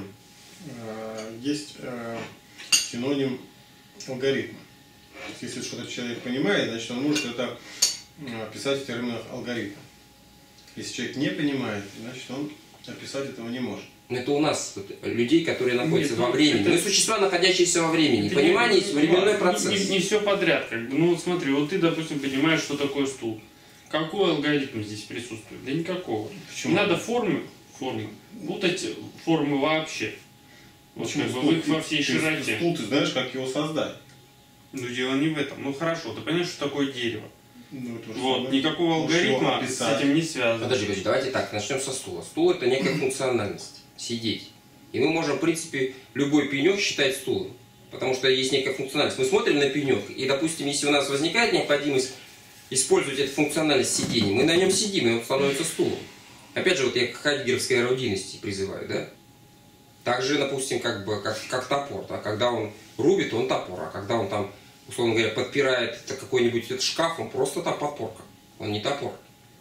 C: э, есть э, синоним алгоритма. То есть, если что-то человек понимает, значит он может это описать в терминах алгоритма. Если человек не понимает, значит он описать этого не может.
A: Это у нас людей, которые находятся
B: Нет,
A: во времени.
B: это...
A: Мы существа, находящиеся во времени.
B: Это
A: Понимание
B: не,
A: есть временной
B: не,
A: процесс.
B: Не, не, не все подряд. Как бы. Ну смотри, вот ты, допустим, понимаешь, что такое стул. Какой алгоритм здесь присутствует? Да никакого.
C: Почему?
B: Не надо формы, формы, путать формы вообще. Вот
C: Почему
B: как бы
C: стул?
B: в их во всей
C: Ты,
B: широте.
C: Стул, ты знаешь, как его создать.
B: Ну дело не в этом. Ну хорошо, ты понимаешь, что такое дерево.
C: Ну, это
B: Вот,
C: что,
B: никакого алгоритма с этим не связано.
A: Подожди, подожди, давайте так, начнем со стула. Стул это некая функциональность. Сидеть. И мы можем, в принципе, любой пенек считать стулом. Потому что есть некая функциональность. Мы смотрим на пенек, и, допустим, если у нас возникает необходимость использовать эту функциональность сидения, мы на нем сидим, и он становится стулом. Опять же, вот я к хайдеггеровской эрудийности призываю, да? Также, допустим, как бы, как, как топор, да? Когда он рубит, он топор, а когда он там, условно говоря, подпирает какой-нибудь этот шкаф, он просто там подпорка, он не топор.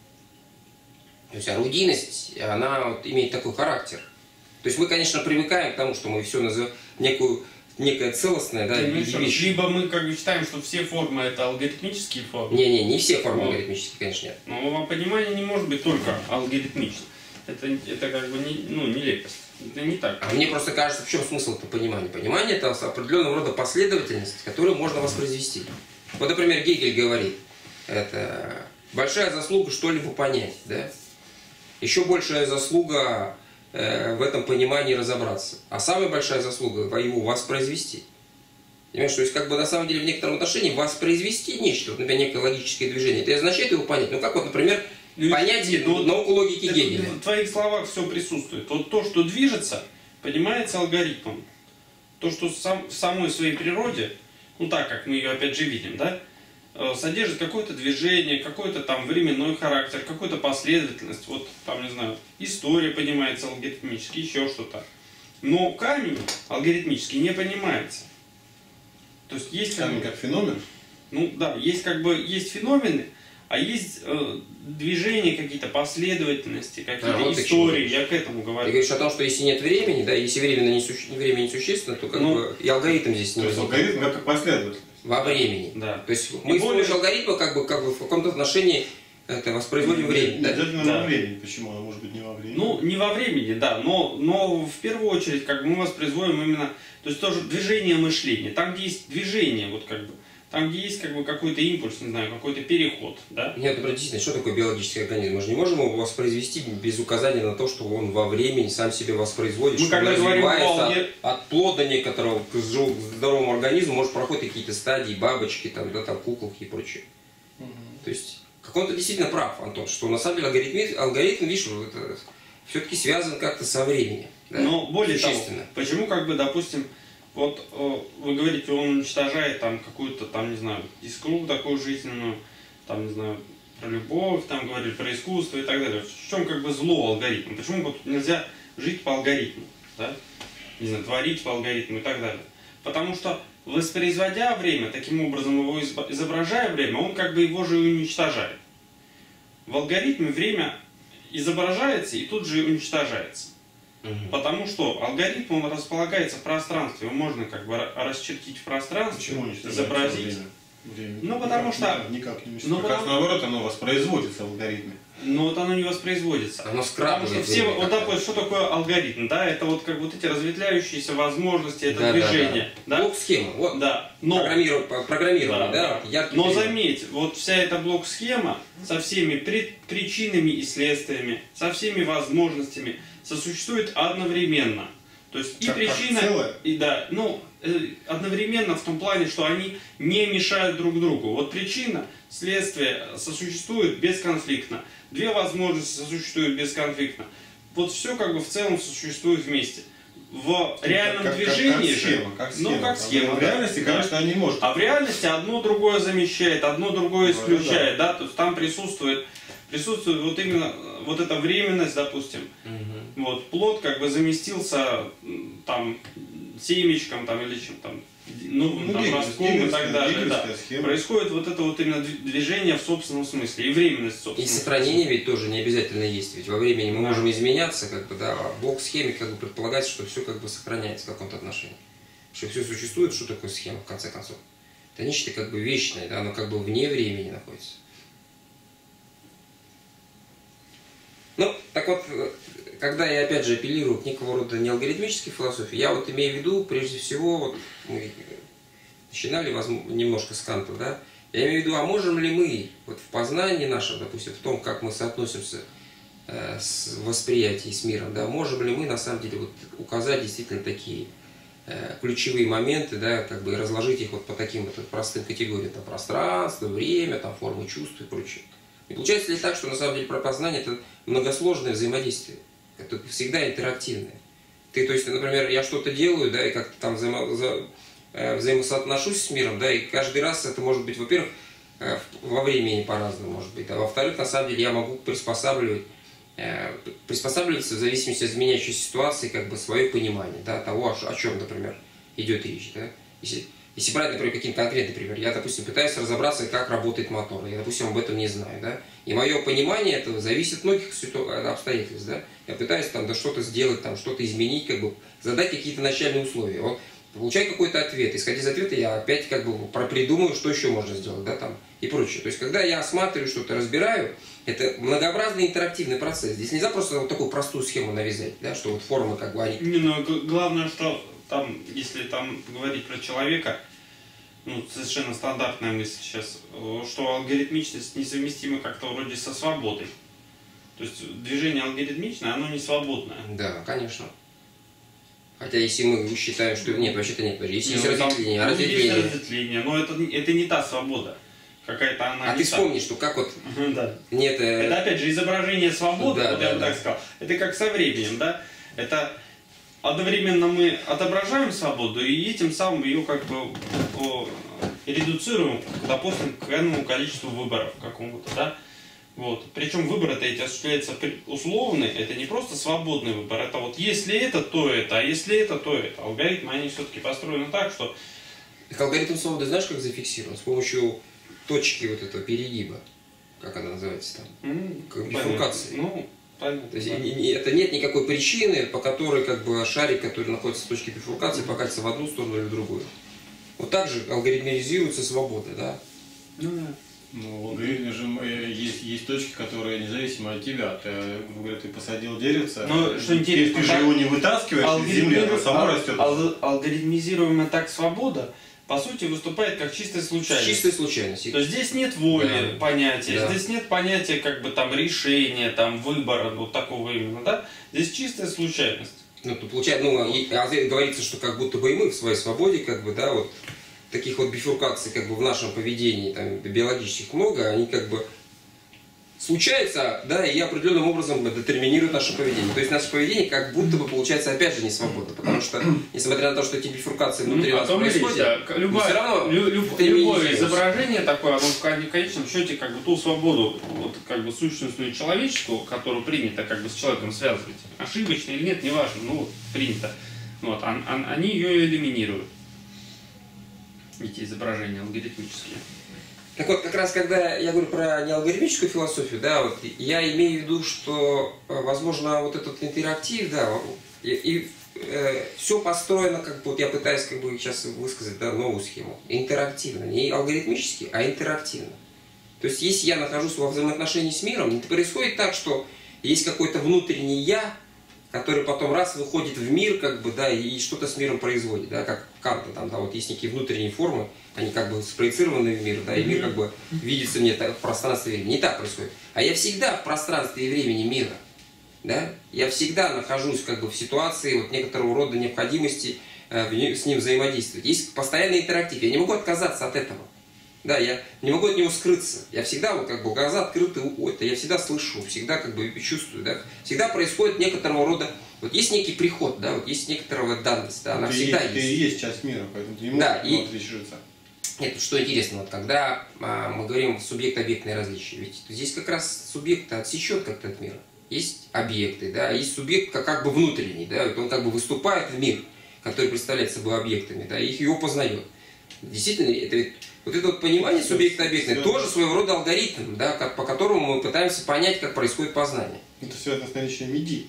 A: То есть орудийность, она вот имеет такой характер. То есть мы, конечно, привыкаем к тому, что мы все называем некую, некое целостное, да, вещь.
B: Либо мы как бы считаем, что все формы это алгоритмические формы.
A: Не-не, не все формы
B: Вот.
A: алгоритмические, конечно, нет.
B: Но понимание не может быть только алгоритмичным. Это, это как бы не, ну, нелепость. Это не так.
A: А мне просто кажется, в чем смысл это понимания? Понимание это определенного рода последовательность, которую можно воспроизвести. Вот, например, Гегель говорит, это большая заслуга что-либо понять, да? Еще большая заслуга э, в этом понимании разобраться. А самая большая заслуга его воспроизвести. Понимаешь, то есть как бы на самом деле в некотором отношении воспроизвести нечто, вот, например, некое логическое движение, это означает его понять. Ну как вот, например,
B: Ну,
A: понять
B: нет, ну,
A: науку логики
B: это,
A: Гегеля.
B: В твоих словах все присутствует. Вот то, что движется, понимается алгоритмом. То, что сам, в самой своей природе, ну так, как мы ее опять же видим, да, э, содержит какое-то движение, какой-то там временной характер, какую-то последовательность, вот там, не знаю, история понимается алгоритмически, еще что-то. Но камень алгоритмически не понимается. То есть есть как,
C: Камень как феномен.
B: ну да, есть как бы есть феномены, а есть э, движения, какие-то последовательности, какие-то
A: А, вот ты
B: истории.
A: чего
B: Я к этому
A: Ты
B: говорю.
A: говоришь о том, что если нет времени, да, если время не, суще... время не существенно, то как
B: Ну,
A: бы и алгоритм здесь не
C: То есть
A: возникает.
C: алгоритм как последовательность.
A: Во времени.
B: Да.
A: То есть мы с
B: более-
A: помощью алгоритма как бы, как бы в каком-то отношении это воспроизводим время.
C: Не
A: Да?
C: обязательно
B: Да.
C: во времени. Почему? Оно может быть не во времени.
B: Ну, не во времени, да, но, но в первую очередь как бы мы воспроизводим именно, то есть тоже движение мышления. Там, где есть движение, вот как бы, там, где есть как бы какой-то импульс, не знаю, какой-то переход, да.
A: Нет, например, действительно, что такое биологический организм? Мы же не можем его воспроизвести без указания на то, что он во времени сам себе воспроизводит,
B: Мы
A: что он
B: когда говорим о
A: развивается
B: алге-
A: от, от плода некоторого к жив- здоровому организму, может проходить какие-то стадии, бабочки, там, да, там, куколки и прочее.
C: Мгм.
A: То есть, как он-то действительно прав, Антон, что на самом деле алгоритм, алгоритм видишь, все-таки связан как-то со временем. Да?
B: Но более того,
A: Существенно.
B: почему как бы, допустим, вот э, вы говорите, он уничтожает там какую-то там, не знаю, искру такую жизненную, там, не знаю, про любовь, там говорили про искусство и так далее. В чем как бы зло алгоритма? Почему вот нельзя жить по алгоритму, да? Не знаю, творить по алгоритму и так далее? Потому что воспроизводя время, таким образом его изоб- изображая время, он как бы его же и уничтожает. В алгоритме время изображается и тут же уничтожается.
A: Мгм.
B: Потому что алгоритм, он располагается в пространстве, его можно как бы ра- расчертить в пространстве,
C: Почему не
B: изобразить.
C: время? Время
B: Ну,
C: никак-
B: потому что-
C: Никак не
B: ну,
C: уничтожается. Как раз
B: потому-
C: наоборот, оно воспроизводится в алгоритме.
B: Но вот оно не воспроизводится.
A: Оно скрадывает.
B: Потому что все, вот, допустим, что такое алгоритм, да, это вот как вот эти разветвляющиеся возможности, это
A: да,
B: движение.
A: Да, да.
B: Да?
A: Блок-схема, вот.
B: Да. Но,
A: Программирование, программирование, да.
B: да.
A: да.
B: Но
A: пример.
B: заметь, вот вся эта блок-схема со всеми при, причинами и следствиями, со всеми возможностями сосуществует одновременно. То есть и
C: как,
B: причина,
C: как
B: и да, ну, э, одновременно в том плане, что они не мешают друг другу. Вот причина, следствие сосуществуют бесконфликтно. Две возможности сосуществуют бесконфликтно. Вот все как бы в целом сосуществует вместе. В реальном
C: как,
B: движении
C: как, как схема, как схема.
B: ну как схема.
C: В реальности,
B: да.
C: конечно, они могут.
B: А в реальности одно другое замещает, одно другое исключает, да, да? То есть там присутствует, присутствует вот именно вот эта временность, допустим.
A: Угу.
B: Вот плод как бы заместился там семечком там или чем там, новым
C: Ну,
B: там, ростком и так далее. Да.
C: Схема.
B: Происходит вот это вот именно движение в собственном смысле и временность в собственном
A: И сохранение ведь тоже не обязательно есть, ведь во времени мы
B: Да.
A: можем изменяться, как бы, да, а в блок-схеме как бы предполагается, что все как бы сохраняется в каком-то отношении. Что все существует, что такое схема, в конце концов. Это нечто как бы вечное, да, оно как бы вне времени находится. Ну, так вот, когда я опять же апеллирую к некого рода неалгоритмической философии, я вот имею в виду, прежде всего, вот мы начинали возможно, немножко с Канта, да, я имею в виду, а можем ли мы вот в познании нашем, допустим, в том, как мы соотносимся э, с восприятием с миром, да, можем ли мы на самом деле вот указать действительно такие э, ключевые моменты, да, как бы разложить их вот по таким вот простым категориям, там, пространство, время, там, формы чувств и прочее. И получается ли так, что на самом деле про познание это многосложное взаимодействие, это всегда интерактивное. Ты, то есть, например, я что-то делаю, да, и как-то там взаимо, за, э, взаимосоотношусь с миром, да, и каждый раз это может быть, во-первых, э, во времени по-разному может быть, а во-вторых, на самом деле я могу приспосабливать, э, приспосабливаться в зависимости от изменяющейся ситуации, как бы свое понимание, да, того, о, о чем, например, идет речь, да. Если, Если брать, например, какие-то конкретные примеры, я, допустим, пытаюсь разобраться, как работает мотор, я, допустим, об этом не знаю, да, и мое понимание этого зависит от многих обстоятельств, да, я пытаюсь там да, что-то сделать, там, что-то изменить, как бы, задать какие-то начальные условия, вот, получаю какой-то ответ, исходя из ответа я опять, как бы, придумаю, что еще можно сделать, да, там, и прочее, то есть, когда я осматриваю что-то, разбираю, это многообразный интерактивный процесс, здесь нельзя просто вот такую простую схему навязать, да, что вот формы, как бы, они...
B: Не, ну, главное, что там, если там говорить про человека, ну, совершенно стандартная мысль сейчас, что алгоритмичность несовместима как-то вроде со свободой. То есть движение алгоритмичное, оно не свободное.
A: Да, конечно. Хотя если мы считаем, что нет, вообще-то нет, если есть
B: Ну, там,
A: разветвление, а
B: ну,
A: разветвление...
B: есть разветвление, но это, это не та свобода. Какая-то она
A: А
B: не
A: ты
B: та.
A: вспомни, что как вот...
B: Да.
A: Нет, э...
B: Это опять же изображение свободы,
A: Да,
B: вот
A: да,
B: я бы
A: да.
B: так сказал. Это как со временем, да? Это одновременно мы отображаем свободу и этим самым ее как бы о, редуцируем, допустим, к энному количеству выборов какому-то, да? Вот. Причем выборы-то эти осуществляются условные, это не просто свободный выбор, это вот если это, то это, а если это, то это. Алгоритмы, они все-таки построены так, что...
A: Так алгоритм свободы знаешь, как зафиксирован? С помощью точки вот этого перегиба. Как она называется там?
B: м,
A: Как
B: понятно.
A: бифуркация.
B: Ну, понятно.
A: То есть
B: да.
A: и- и- это нет никакой причины, по которой как бы шарик, который находится в точке бифуркации, покатится в одну сторону или в другую. Вот так же алгоритмизируется свобода, да?
B: Ну, да.
C: Ну, в алгоритме же э, есть, есть точки, которые независимы от тебя. Ты, грубо говоря, ты посадил деревце,
B: Ну, что интересно,
C: ты же
B: так-
C: его не вытаскиваешь из земли, оно само
B: ал-
C: растет.
B: ал- алгоритмизируемая так свобода, по сути, выступает как чистая случайность.
A: Чистая случайность.
B: То есть здесь нет воли
A: Да.
B: понятия,
A: Да.
B: здесь нет понятия как бы там решения, там выбора, вот такого именно, да? Здесь чистая случайность.
A: Ну, то получается, ну, и- а говорится, что как будто бы и мы в своей свободе, как бы, да, вот таких вот бифуркаций, как бы в нашем поведении, там, биологических много, они как бы случаются, да, и определенным образом детерминируют наше поведение. То есть наше поведение как будто бы получается опять же не свободно, потому что, несмотря на то, что эти бифуркации внутри
B: Ну,
A: нас
B: о том и речь,
A: происходят,
B: да.
A: но
B: Любое,
A: все равно
B: лю- люб-
A: ты
B: любое
A: минимизируешь.
B: изображение такое, оно в кон- конечном счете как бы ту свободу, вот как бы сущностную человеческую, которую принято как бы с человеком связывать, ошибочно или нет, неважно, ну вот принято, вот, он- он- они ее элиминируют, эти изображения алгоритмические.
A: Так вот, как раз когда я говорю про неалгоритмическую философию, да, вот я имею в виду, что, э, возможно, вот этот интерактив, да, и, и э, все построено, как бы, вот я пытаюсь как бы сейчас высказать, да, новую схему, интерактивно, не алгоритмически, а интерактивно. То есть, если я нахожусь во взаимоотношении с миром, это происходит так, что есть какой-то внутренний я, который потом раз выходит в мир, как бы, да, и что-то с миром производит, да, как Канта, там, да, вот есть некие внутренние формы, они как бы спроецированы в мир, да, и мир как бы видится мне так, в пространстве и времени. Не так происходит. А я всегда в пространстве и времени мира, да, я всегда нахожусь как бы в ситуации вот некоторого рода необходимости э, с ним взаимодействовать. Есть постоянный интерактив, я не могу отказаться от этого. Да, я не могу от него скрыться. Я всегда, вот, как бы, глаза открыты, это я всегда слышу, всегда как бы чувствую, да. Всегда происходит некоторого рода, вот есть некий приход, да, вот есть некоторая данность, да, она
C: ты
A: всегда
C: есть.
A: есть.
C: Ты и есть часть мира, поэтому ты не можешь
A: да,
C: от него
A: и
C: отличиться.
A: Это что интересно, вот когда а, мы говорим субъект-объектное различие, ведь здесь как раз субъект отсечет как-то от мира. Есть объекты, да, есть субъект как, как бы внутренний, да, вот он как бы выступает в мир, который представляет собой объектами, да, и их его познает. Действительно, это ведь вот это вот понимание субъекта-объектное тоже своего рода алгоритм, да, как, по которому мы пытаемся понять, как происходит познание.
C: Это связано с наличием МИДИ.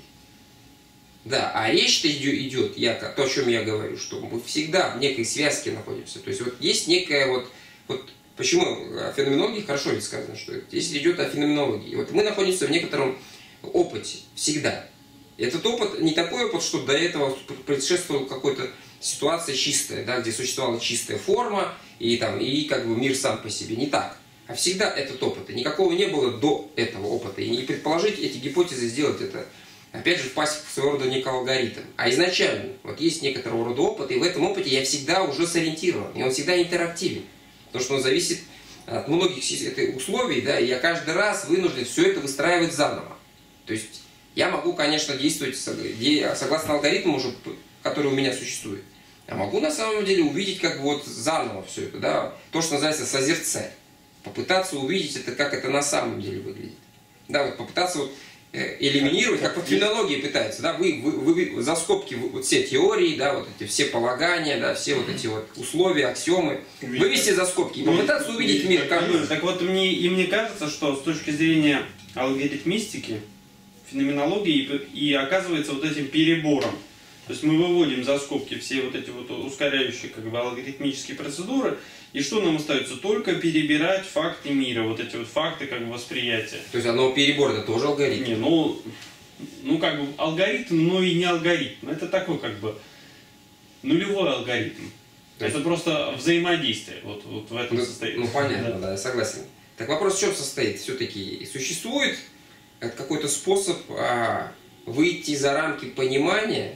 A: Да, а речь-то идет, я, то, о чем я говорю, что мы всегда в некой связке находимся. То есть вот есть некая вот, вот почему о феноменологии хорошо ведь сказано, что если идет о феноменологии, вот мы находимся в некотором опыте всегда. Этот опыт не такой опыт, что до этого предшествовала какой-то ситуация чистая, да, где существовала чистая форма, и, там, и как бы мир сам по себе. Не так. А всегда этот опыт. И никакого не было до этого опыта. И не предположить эти гипотезы, сделать это, опять же, впасть в своего рода некий алгоритм. А изначально, вот есть некоторого рода опыт, и в этом опыте я всегда уже сориентирован. И он всегда интерактивен. Потому что он зависит от многих условий, да, и я каждый раз вынужден все это выстраивать заново. То есть я могу, конечно, действовать согласно алгоритму, уже, который у меня существует. А могу на самом деле увидеть как бы вот заново все это, да, то, что называется созерцать. Попытаться увидеть это, как это на самом деле выглядит. Да, вот попытаться вот элиминировать, как вот феноменология пытается, да, вы, вы, вы за скобки вы, вот все теории, да, вот эти все полагания, да, все вот эти вот условия, аксиомы, вывести за скобки и попытаться увидеть мир как бы.
B: Так вот, мне, и мне кажется, что с точки зрения алгоритмистики, феноменологии и, и оказывается вот этим перебором. То есть мы выводим за скобки все вот эти вот ускоряющие как бы алгоритмические процедуры, и что нам остается? Только перебирать факты мира, вот эти вот факты как бы восприятия.
A: То есть оно перебор, это тоже алгоритм?
B: Не, ну, ну как бы алгоритм, но и не алгоритм. Это такой как бы нулевой алгоритм. То есть... Это просто взаимодействие вот, вот в этом
A: ну,
B: состоит.
A: Ну понятно, да. да, я согласен. Так вопрос в чем состоит? Все-таки существует какой-то способ а, выйти за рамки понимания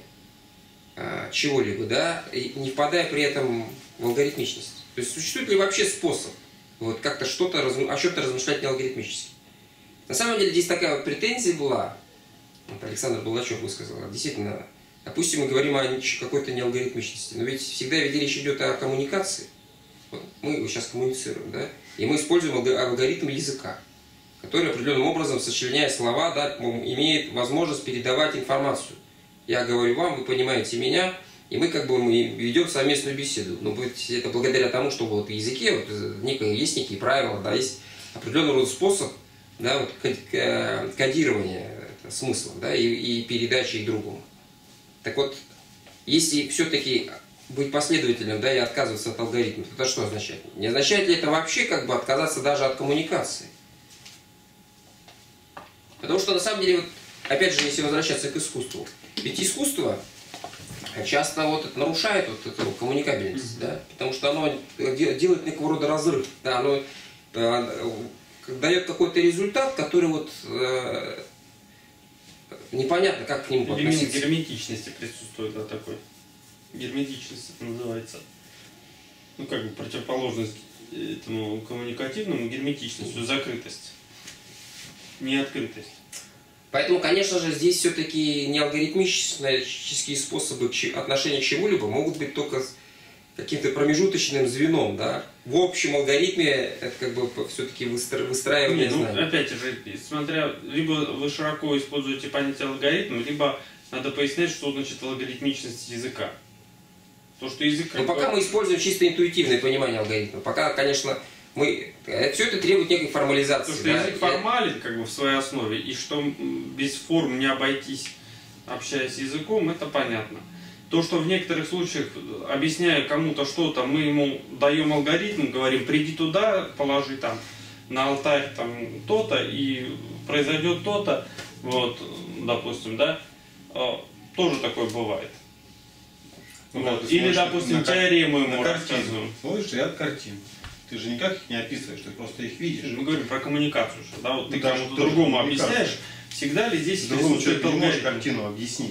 A: а, чего-либо, да, и не впадая при этом в алгоритмичность? То есть существует ли вообще способ вот как-то что-то разм... о чем-то размышлять не алгоритмически? На самом деле здесь такая вот претензия была, вот Александр Балачев высказал, действительно, допустим, мы говорим о какой-то неалгоритмичности, но ведь всегда ведь речь идет о коммуникации. Вот мы сейчас коммуницируем, да, и мы используем алгоритм языка, который определенным образом, сочленяя слова, да, имеет возможность передавать информацию. Я говорю вам, вы понимаете меня, и мы как бы мы ведем совместную беседу. Но это благодаря тому, что вот в языке вот, есть некие правила, да, есть определенный рода способ, да, вот, кодирования смыслов, да, и, и передачи их другому. Так вот, если все-таки быть последовательным, да, и отказываться от алгоритмов, это что означает? Не означает ли это вообще как бы отказаться даже от коммуникации? Потому что на самом деле, вот, опять же, если возвращаться к искусству, ведь искусство часто вот это нарушает вот эту коммуникабельность, да, потому что оно делает некого рода разрыв, да, оно э, дает какой-то результат, который вот э, непонятно, как к нему относиться.
B: Элемент герметичности присутствует, да, такой. Герметичность это называется. Ну, как бы противоположность этому коммуникативному герметичностью, закрытость, не открытость.
A: Поэтому, конечно же, здесь все-таки не алгоритмические способы отношения к чему-либо могут быть только каким-то промежуточным звеном, да. В общем алгоритме это как бы все-таки выстраивание
B: ну,
A: знаний.
B: Опять же, смотря, либо вы широко используете понятие алгоритм, либо надо пояснять, что значит алгоритмичность языка. То, что язык...
A: Но пока мы используем чисто интуитивное понимание алгоритма. Пока, конечно, мы... все это требует некой формализации.
B: То, что да? язык формален как бы в своей основе, и что без форм не обойтись, общаясь с языком, это понятно. То, что в некоторых случаях, объясняя кому-то что-то, мы ему даем алгоритм, говорим, приди туда, положи там на алтарь там то-то и произойдет то-то, вот, допустим, да, тоже такое бывает.
C: Ну,
B: вот.
C: да,
B: Или,
C: смотришь
B: допустим,
C: на,
B: теоремы
C: на
B: ему
C: картину.
B: рассказываем.
C: Смотришь ряд картин. Ты же никак их не описываешь, ты просто их видишь.
B: Мы говорим про коммуникацию же, да, вот ты
C: Да,
B: кому-то
C: тоже
B: другому
C: коммуникация.
B: объясняешь, всегда ли здесь
C: Другому
B: присутствует
C: человеку не можешь
B: алгоритм?
C: картину объяснить.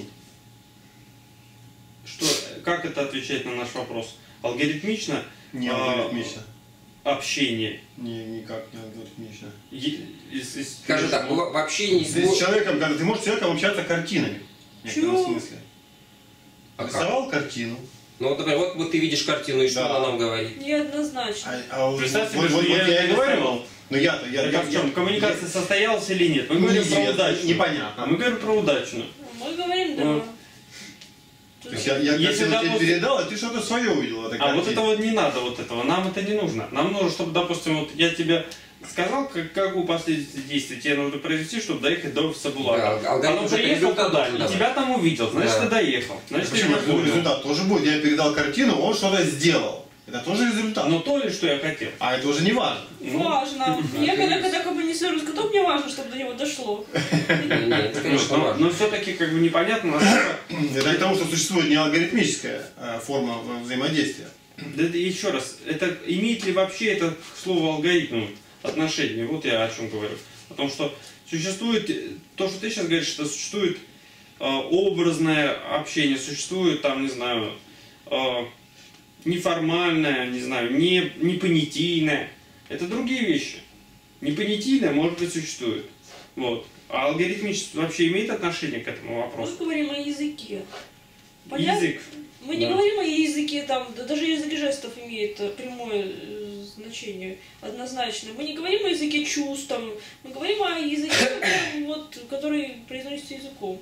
B: Что, как это отвечает на наш вопрос? Алгоритмично
C: Не
B: а,
C: алгоритмично.
B: общение.
C: Не, никак не алгоритмично.
B: Е- из- из-
A: Скажем так, в в общении с
C: Ты с человеком, когда ты можешь с человеком общаться картинами. В некотором
D: Чего?
C: смысле.
A: А как?
C: Рисовал картину.
A: Ну вот, например, вот, вот ты видишь картину, и что
C: Да.
A: она нам говорит?
D: Неоднозначно.
C: А, а вот,
B: Представьте,
C: вот,
B: что
C: вот,
B: я
C: вот я и говорю.
B: нарисовал.
C: Но я-то, я,
B: Это
C: я,
B: в чем?
C: я-
B: Коммуникация состоялась или нет? Мы
C: я-
B: говорим про
C: неизвестно,
B: удачную.
C: непонятно.
B: А мы говорим про удачную.
D: Мы говорим, да.
B: Ну.
C: То есть я, я
B: Если,
C: картину тебе
B: допустим-
C: передал, а ты что-то свое увидел.
B: А вот это вот не надо вот этого, нам это не нужно. Нам нужно, чтобы, допустим, вот я тебе сказал, как, какую последовательность действий тебе нужно произвести, чтобы доехать до Сабулата.
A: Да, алгоритм
B: Потом
A: уже
B: приехал
A: результат
B: туда,
A: должен
B: и
A: давать.
B: тебя там увидел, значит
A: Да.
B: ты доехал. Значит, ты
C: Почему?
B: меня понял.
C: Результат тоже будет. Я передал картину, он что-то сделал. Это тоже результат.
B: Но то ли, что я хотел.
C: А это уже не важно.
B: Ну,
D: Важно. Я когда, когда коммуницирую с котом, мне важно, чтобы до него дошло.
A: Нет, это, конечно,
B: но,
A: важно.
B: но все-таки как бы непонятно, насколько...
C: Это к тому, что существует не алгоритмическая э, форма э, взаимодействия.
B: Да, это еще раз, это имеет ли вообще это к слову алгоритм отношение? Вот я о чем говорю. О том, что существует, то, что ты сейчас говоришь, что существует э, образное общение, существует там, не знаю, э, неформальное, не знаю, не, непонятийное. Это другие вещи. Непонятийное, может быть, существует. Вот. А алгоритмическое вообще имеет отношение к этому
D: Мы
B: вопросу?
D: говорим о языке. Понятно?
B: Язык.
D: Мы не
B: Да.
D: говорим о языке, там, да даже язык жестов имеет э, прямое э, значение, однозначно. Мы не говорим о языке чувств, там, мы говорим о языке, который, вот, который произносится языком.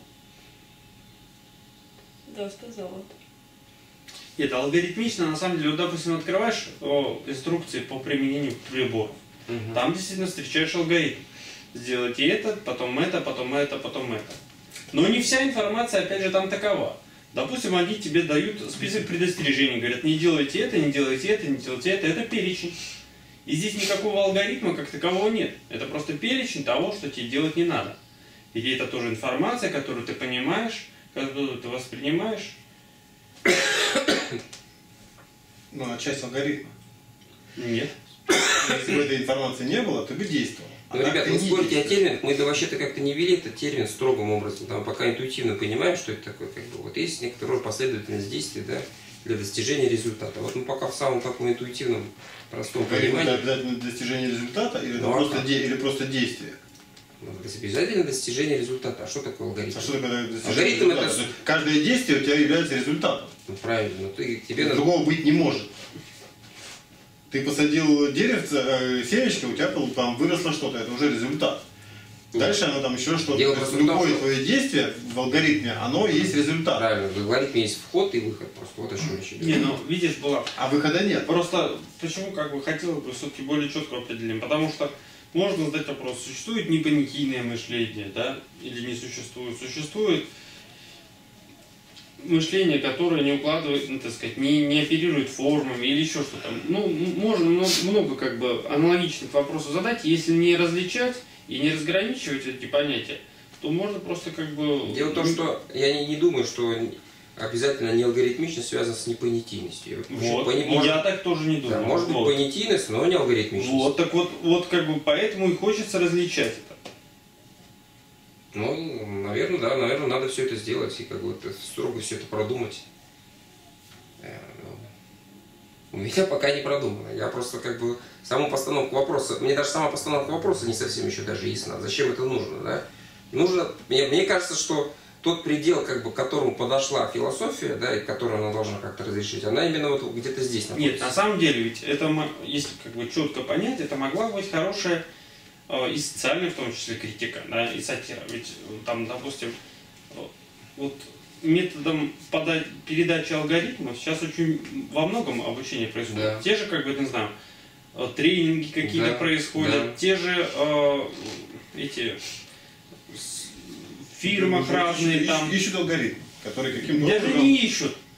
D: Да, сказала.
B: Это алгоритмично, на самом деле, вот, допустим, открываешь о, инструкции по применению приборов.
A: Мгм.
B: Там действительно встречаешь алгоритм. Сделайте это, потом это, потом это, потом это. Но не вся информация, опять же, там такова. Допустим, они тебе дают список предостережений, говорят, не делайте это, не делайте это, не делайте это. Это перечень. И здесь никакого алгоритма как такового нет. Это просто перечень того, что тебе делать не надо. И это тоже информация, которую ты понимаешь, которую ты воспринимаешь.
C: Ну, а часть алгоритма.
B: Нет.
C: Если бы этой информации не было, ты бы действовал. А
A: Ну,
C: так
A: ребята,
C: ты
A: вы
C: не
A: спорите о
C: действуешь.
A: терминах, мы да вообще-то как-то не вели этот термин строгим образом, там пока интуитивно понимаем, что это такое, как бы, вот есть некоторая последовательность действий, да, для достижения результата. Вот мы пока в самом таком интуитивном, простом
C: Алгоритм — это
A: понимании,
C: обязательно достижение результата или, это
A: Ну, а
C: просто,
A: как?
C: де- или просто действие?
A: ну, это обязательно достижение результата. А что такое алгоритм?
C: А что такое достижение
A: Алгоритм
C: результата?
A: это-
C: То есть каждое действие у тебя является результатом.
A: Ну, правильно, но ты, тебе надо...
C: Другого быть не может. Ты посадил деревце, э, семечко, у тебя там выросло что-то, это уже результат. Дальше оно там еще что-то.
A: Дело
C: То есть
A: просто в том,
C: любое
A: что-
C: твое действие в алгоритме, оно и есть результат.
A: Правильно, в алгоритме есть вход и выход, просто вот о чем речь идет.
B: Не, ну, видишь, была
C: А выхода нет.
B: Просто почему как бы хотелось бы все-таки более четко определим? Потому что можно задать вопрос, существует непонятийное мышление, да, или не существует? Существует мышление, которое не укладывает, ну, так сказать, не, не оперирует формами или еще что-то. Ну, м- можно много, много как бы аналогичных вопросов задать, если не различать и не разграничивать эти понятия, то можно просто как бы...
A: Дело в том, что я не, не думаю, что обязательно не алгоритмичность связана с непонятийностью.
B: Вот,
A: Пони-
B: и
A: может-
B: я так тоже не думаю.
A: да, может быть
B: Вот.
A: понятийность, но не алгоритмичность.
B: Вот, так вот, вот как бы поэтому и хочется различать это.
A: Ну, наверное, да, наверное, надо все это сделать и как бы это строго все это продумать. Э, ну, У меня пока не продумано. Я просто как бы саму постановку вопроса, мне даже сама постановка вопроса не совсем еще даже ясна. Зачем это нужно, да? Нужно, мне, мне кажется, что тот предел, как бы, к которому подошла философия, да, и которую она должна как-то разрешить, она именно вот где-то здесь находится.
B: Нет, на самом деле, ведь это, мо- если как бы четко понять, это могла быть хорошая э, и социальная, в том числе, критика, да, и сатира. Ведь э, там, допустим, э, вот методом пода- передачи алгоритмов сейчас очень во многом обучение происходит.
A: Да.
B: Те же, как бы, не знаю, э, тренинги какие-то
A: Да,
B: происходят,
A: да.
B: те же э, эти с- в фирмах разные
C: Ищут-
B: там.
C: Ищут алгоритм, который каким-то
B: Даже
C: образом...
B: не ищут.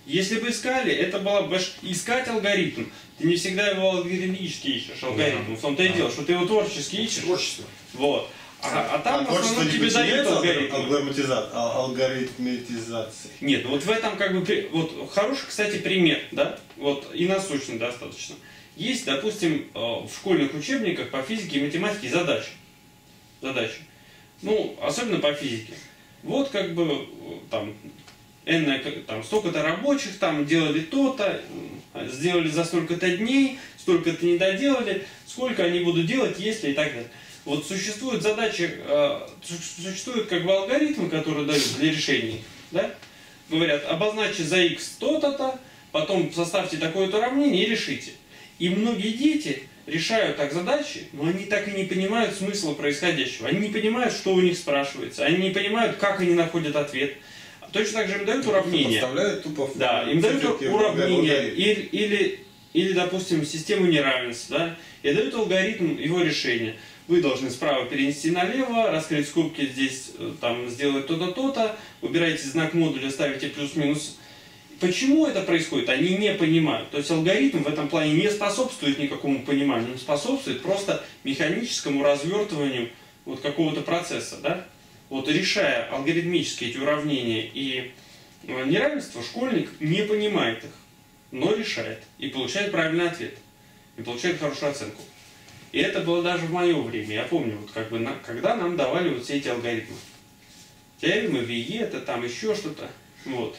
B: Если бы искали, это было бы искать алгоритм. Ты не всегда его алгоритмически ищешь, алгоритм. В том-то и дело, что ты его творчески ищешь.
A: Творчество.
B: Вот. А, а там
C: А
B: в основном тебе дают алгоритм.
C: алгоритмиза- а- алгоритмизации.
B: Нет, ну вот в этом как бы, при- вот хороший, кстати, пример, да, вот и насущный достаточно. Есть, допустим, э, в школьных учебниках по физике и математике задачи. Задачи. Ну, особенно по физике. Вот как бы э, там, энное, там столько-то рабочих там делали то-то, э, сделали за столько-то дней, столько-то не доделали, сколько они будут делать, если и так далее. Вот существуют задачи, э, существуют как бы алгоритмы, которые дают для решений, да? Говорят, обозначьте за x то-то-то, потом составьте такое-то уравнение и решите. И многие дети решают так задачи, но они так и не понимают смысла происходящего. Они не понимают, что у них спрашивается, они не понимают, как они находят ответ. Точно так же им дают уравнение.
C: Подставляют тупо.
B: Да, им дают уравнение или, или, или, допустим, систему неравенств, да, и дают алгоритм его решения. Вы должны справа перенести налево, раскрыть скобки, здесь там сделать то-то, то-то, убираете знак модуля, ставите плюс-минус. Почему это происходит? Они не понимают. То есть алгоритм в этом плане не способствует никакому пониманию, он способствует просто механическому развертыванию вот какого-то процесса, да? Вот решая алгоритмически эти уравнения и неравенства, школьник не понимает их, но решает и получает правильный ответ, и получает хорошую оценку. И это было даже в мое время. Я помню, вот как бы на, когда нам давали вот все эти алгоритмы. Теоремы Виета, там еще что-то. Вот.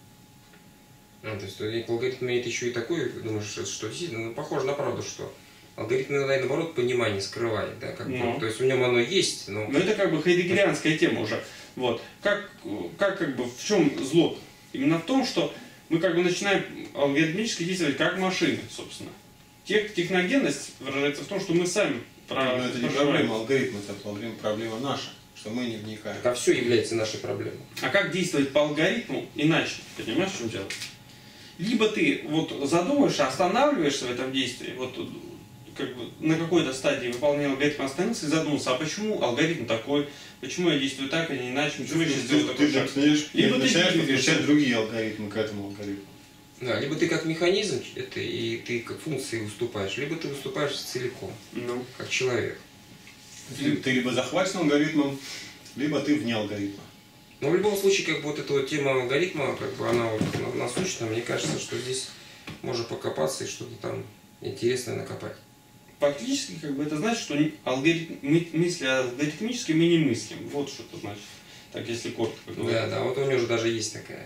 A: А, то есть алгоритм имеет еще и такой, думаешь, что действительно ну, похоже на правду, что алгоритм иногда и наоборот понимание скрывает, да, как
B: но.
A: бы, то есть в нем оно есть, но...
B: Но это как бы хайдеггерианская тема уже. Вот. Как, как, как бы, в чем зло? Именно в том, что мы как бы начинаем алгоритмически действовать как машины, собственно. Тех, техногенность выражается в том, что мы сами
C: Но это не проблема алгоритма, это проблема, проблема наша, что мы не вникаем.
A: А все является нашей проблемой.
B: А как действовать по алгоритму иначе? Понимаешь, в чем дело? Либо ты вот задумаешься, останавливаешься в этом действии, вот как бы на какой-то стадии выполнения алгоритма остановился и задумался, а почему алгоритм такой, почему я действую так, а не иначе, почему я сейчас делаю такой
C: Ты
B: шаг?
C: начинаешь
B: Либо ты
C: начинаешь
B: двигаешься.
C: подключать другие алгоритмы к этому алгоритму.
A: Да, либо ты как механизм, это, и ты как функции выступаешь, либо ты выступаешь целиком,
B: Ну.
A: как человек.
C: Ты, ты либо захвачен алгоритмом, либо ты вне алгоритма.
A: Но в любом случае, как бы вот эта вот тема алгоритма, как бы она вот на- насущна, мне кажется, что здесь можно покопаться и что-то там интересное накопать.
B: Фактически, как бы это значит, что алгоритм, мы, мысли алгоритмически мы не мыслим. Вот что это значит. Так, если коротко говорить.
A: Да, да, вот у него же даже есть такая,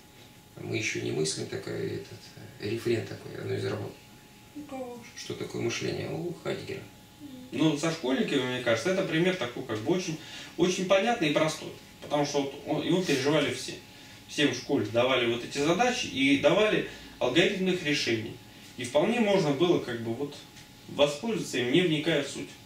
A: мы еще не мыслим, такой этот рефрен такой, одно из работ.
D: У кого?
A: Что такое мышление? У Хайдеггера.
B: Ну, со школьниками, мне кажется, это пример такой, как бы очень, очень понятный и простой. Потому что вот он, его переживали все. Всем в школе давали вот эти задачи и давали алгоритм их решений. И вполне можно было как бы вот воспользоваться им, не вникая в суть.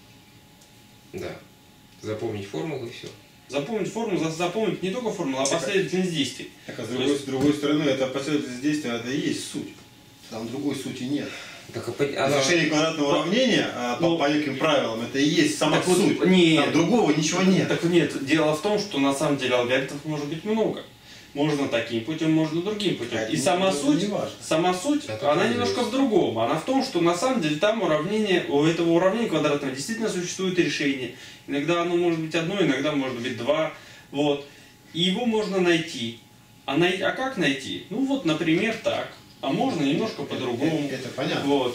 A: Да. Запомнить формулу и все.
B: Запомнить формулу, за- запомнить не только формулу, а последовательность действий.
C: Так, а с другой, с другой стороны, это последовательность действия, это и есть суть. Там другой сути нет.
A: Так, а по- она-
C: Разрешение квадратного уравнения а, по,
B: Ну,
C: по неким правилам, это и есть сама
B: так вот,
C: суть.
B: нет.
C: Там другого ничего нет.
B: Так нет, дело в том, что на самом деле алгоритмов может быть много. Можно таким путем, можно другим путем.
C: Это
B: И
C: не-
B: сама
C: это
B: суть,
C: не важно.
B: сама суть,
A: Это
B: она
A: тоже
B: немножко
A: есть.
B: в другом. Она в том, что на самом деле там уравнение, у этого уравнения квадратного действительно существует решение. Иногда оно может быть одно, иногда может быть два. Вот. И его можно найти. А, най... а как найти? Ну вот, например, так. А можно немножко по-другому.
C: Это, это понятно.
B: Вот.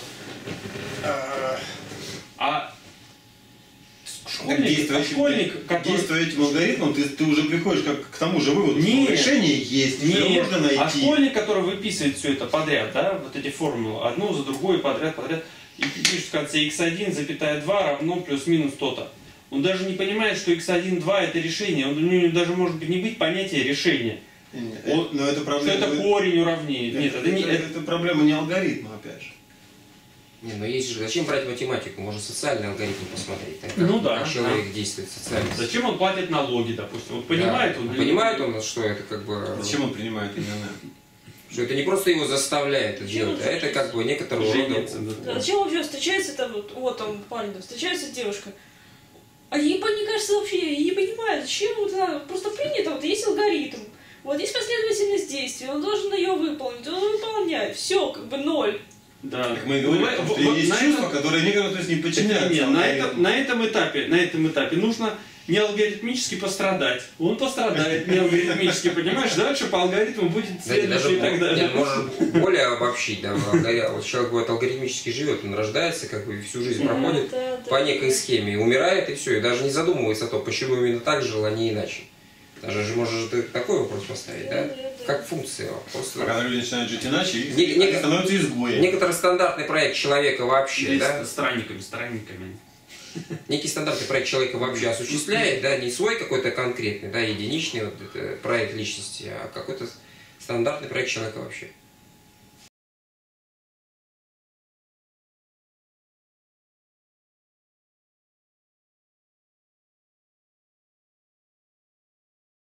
C: А,
B: А
C: так
B: школьник,
C: действуя,
B: а школьник, который...
C: действуя этим алгоритмом, ты, ты уже приходишь как, к тому же выводу,
B: Нет.
C: что решение есть, его
B: Нет,
C: можно найти.
B: а школьник, который выписывает все это подряд, да, вот эти формулы, одну за другой, подряд, подряд, и пишет в конце икс один, запятая два равно плюс-минус то-то. Он даже не понимает, что икс один, два это решение, он, у него даже может быть не быть понятия решения.
C: Нет,
B: Он-
C: но это
B: Что
C: проблема.
B: это корень уравнения. Нет, это, не...
C: это,
B: это-
C: это проблема не алгоритма, опять же.
A: Не, но есть же, зачем брать математику? Можно социальный алгоритм посмотреть. Так,
B: Ну
A: как,
B: да,
A: как человек действует социально.
B: Зачем он платит налоги, допустим? Вот понимает
A: Да.
B: он? или-
A: Понимает он, что это как бы...
C: Зачем он принимает именно?
A: Что это не просто его заставляет это
D: Зачем
A: делать,
D: он
A: а это как бы некоторого
B: Женится,
A: рода...
B: да.
D: Да, зачем вообще встречается там, вот, вот там парень, встречается девушка, а ей, мне кажется, вообще, я не понимаю, зачем вот она, просто принято, вот есть алгоритм, Вот есть последовательность действий, он должен ее выполнить, он выполняет, все, как бы ноль.
B: Да.
C: Так мы и говорим,
B: Вот-
C: что
B: вот
C: есть
B: на
C: чувства,
B: этом-
C: которые никогда, то есть, не подчиняются.
B: Нет, на,
C: алгоритму.
B: этом, на этом этапе, на этом этапе нужно не алгоритмически пострадать. Он пострадает не алгоритмически, понимаешь? Дальше по алгоритму будет
A: Да, не, даже
B: следующий и так
A: нет,
B: далее.
A: можно более обобщить, да, алгоритм. Вот человек бывает алгоритмически живет, он рождается, как бы всю жизнь проходит
D: Да, да,
A: по
D: да.
A: некой схеме, умирает и все, и даже не задумывается о том, почему именно так жил, а не иначе. Даже же можно же такой вопрос поставить, да?
D: Да, да, да.
A: Как функция. Просто
C: А когда люди начинают жить иначе, их-
A: Не- не-
C: они становятся изгоями.
A: некоторый стандартный проект человека вообще,
B: Или
A: да?
B: с странниками, странниками.
A: Некий стандартный проект человека вообще осуществляет, да, не свой какой-то конкретный, да, единичный вот, это проект личности, а какой-то стандартный проект человека вообще.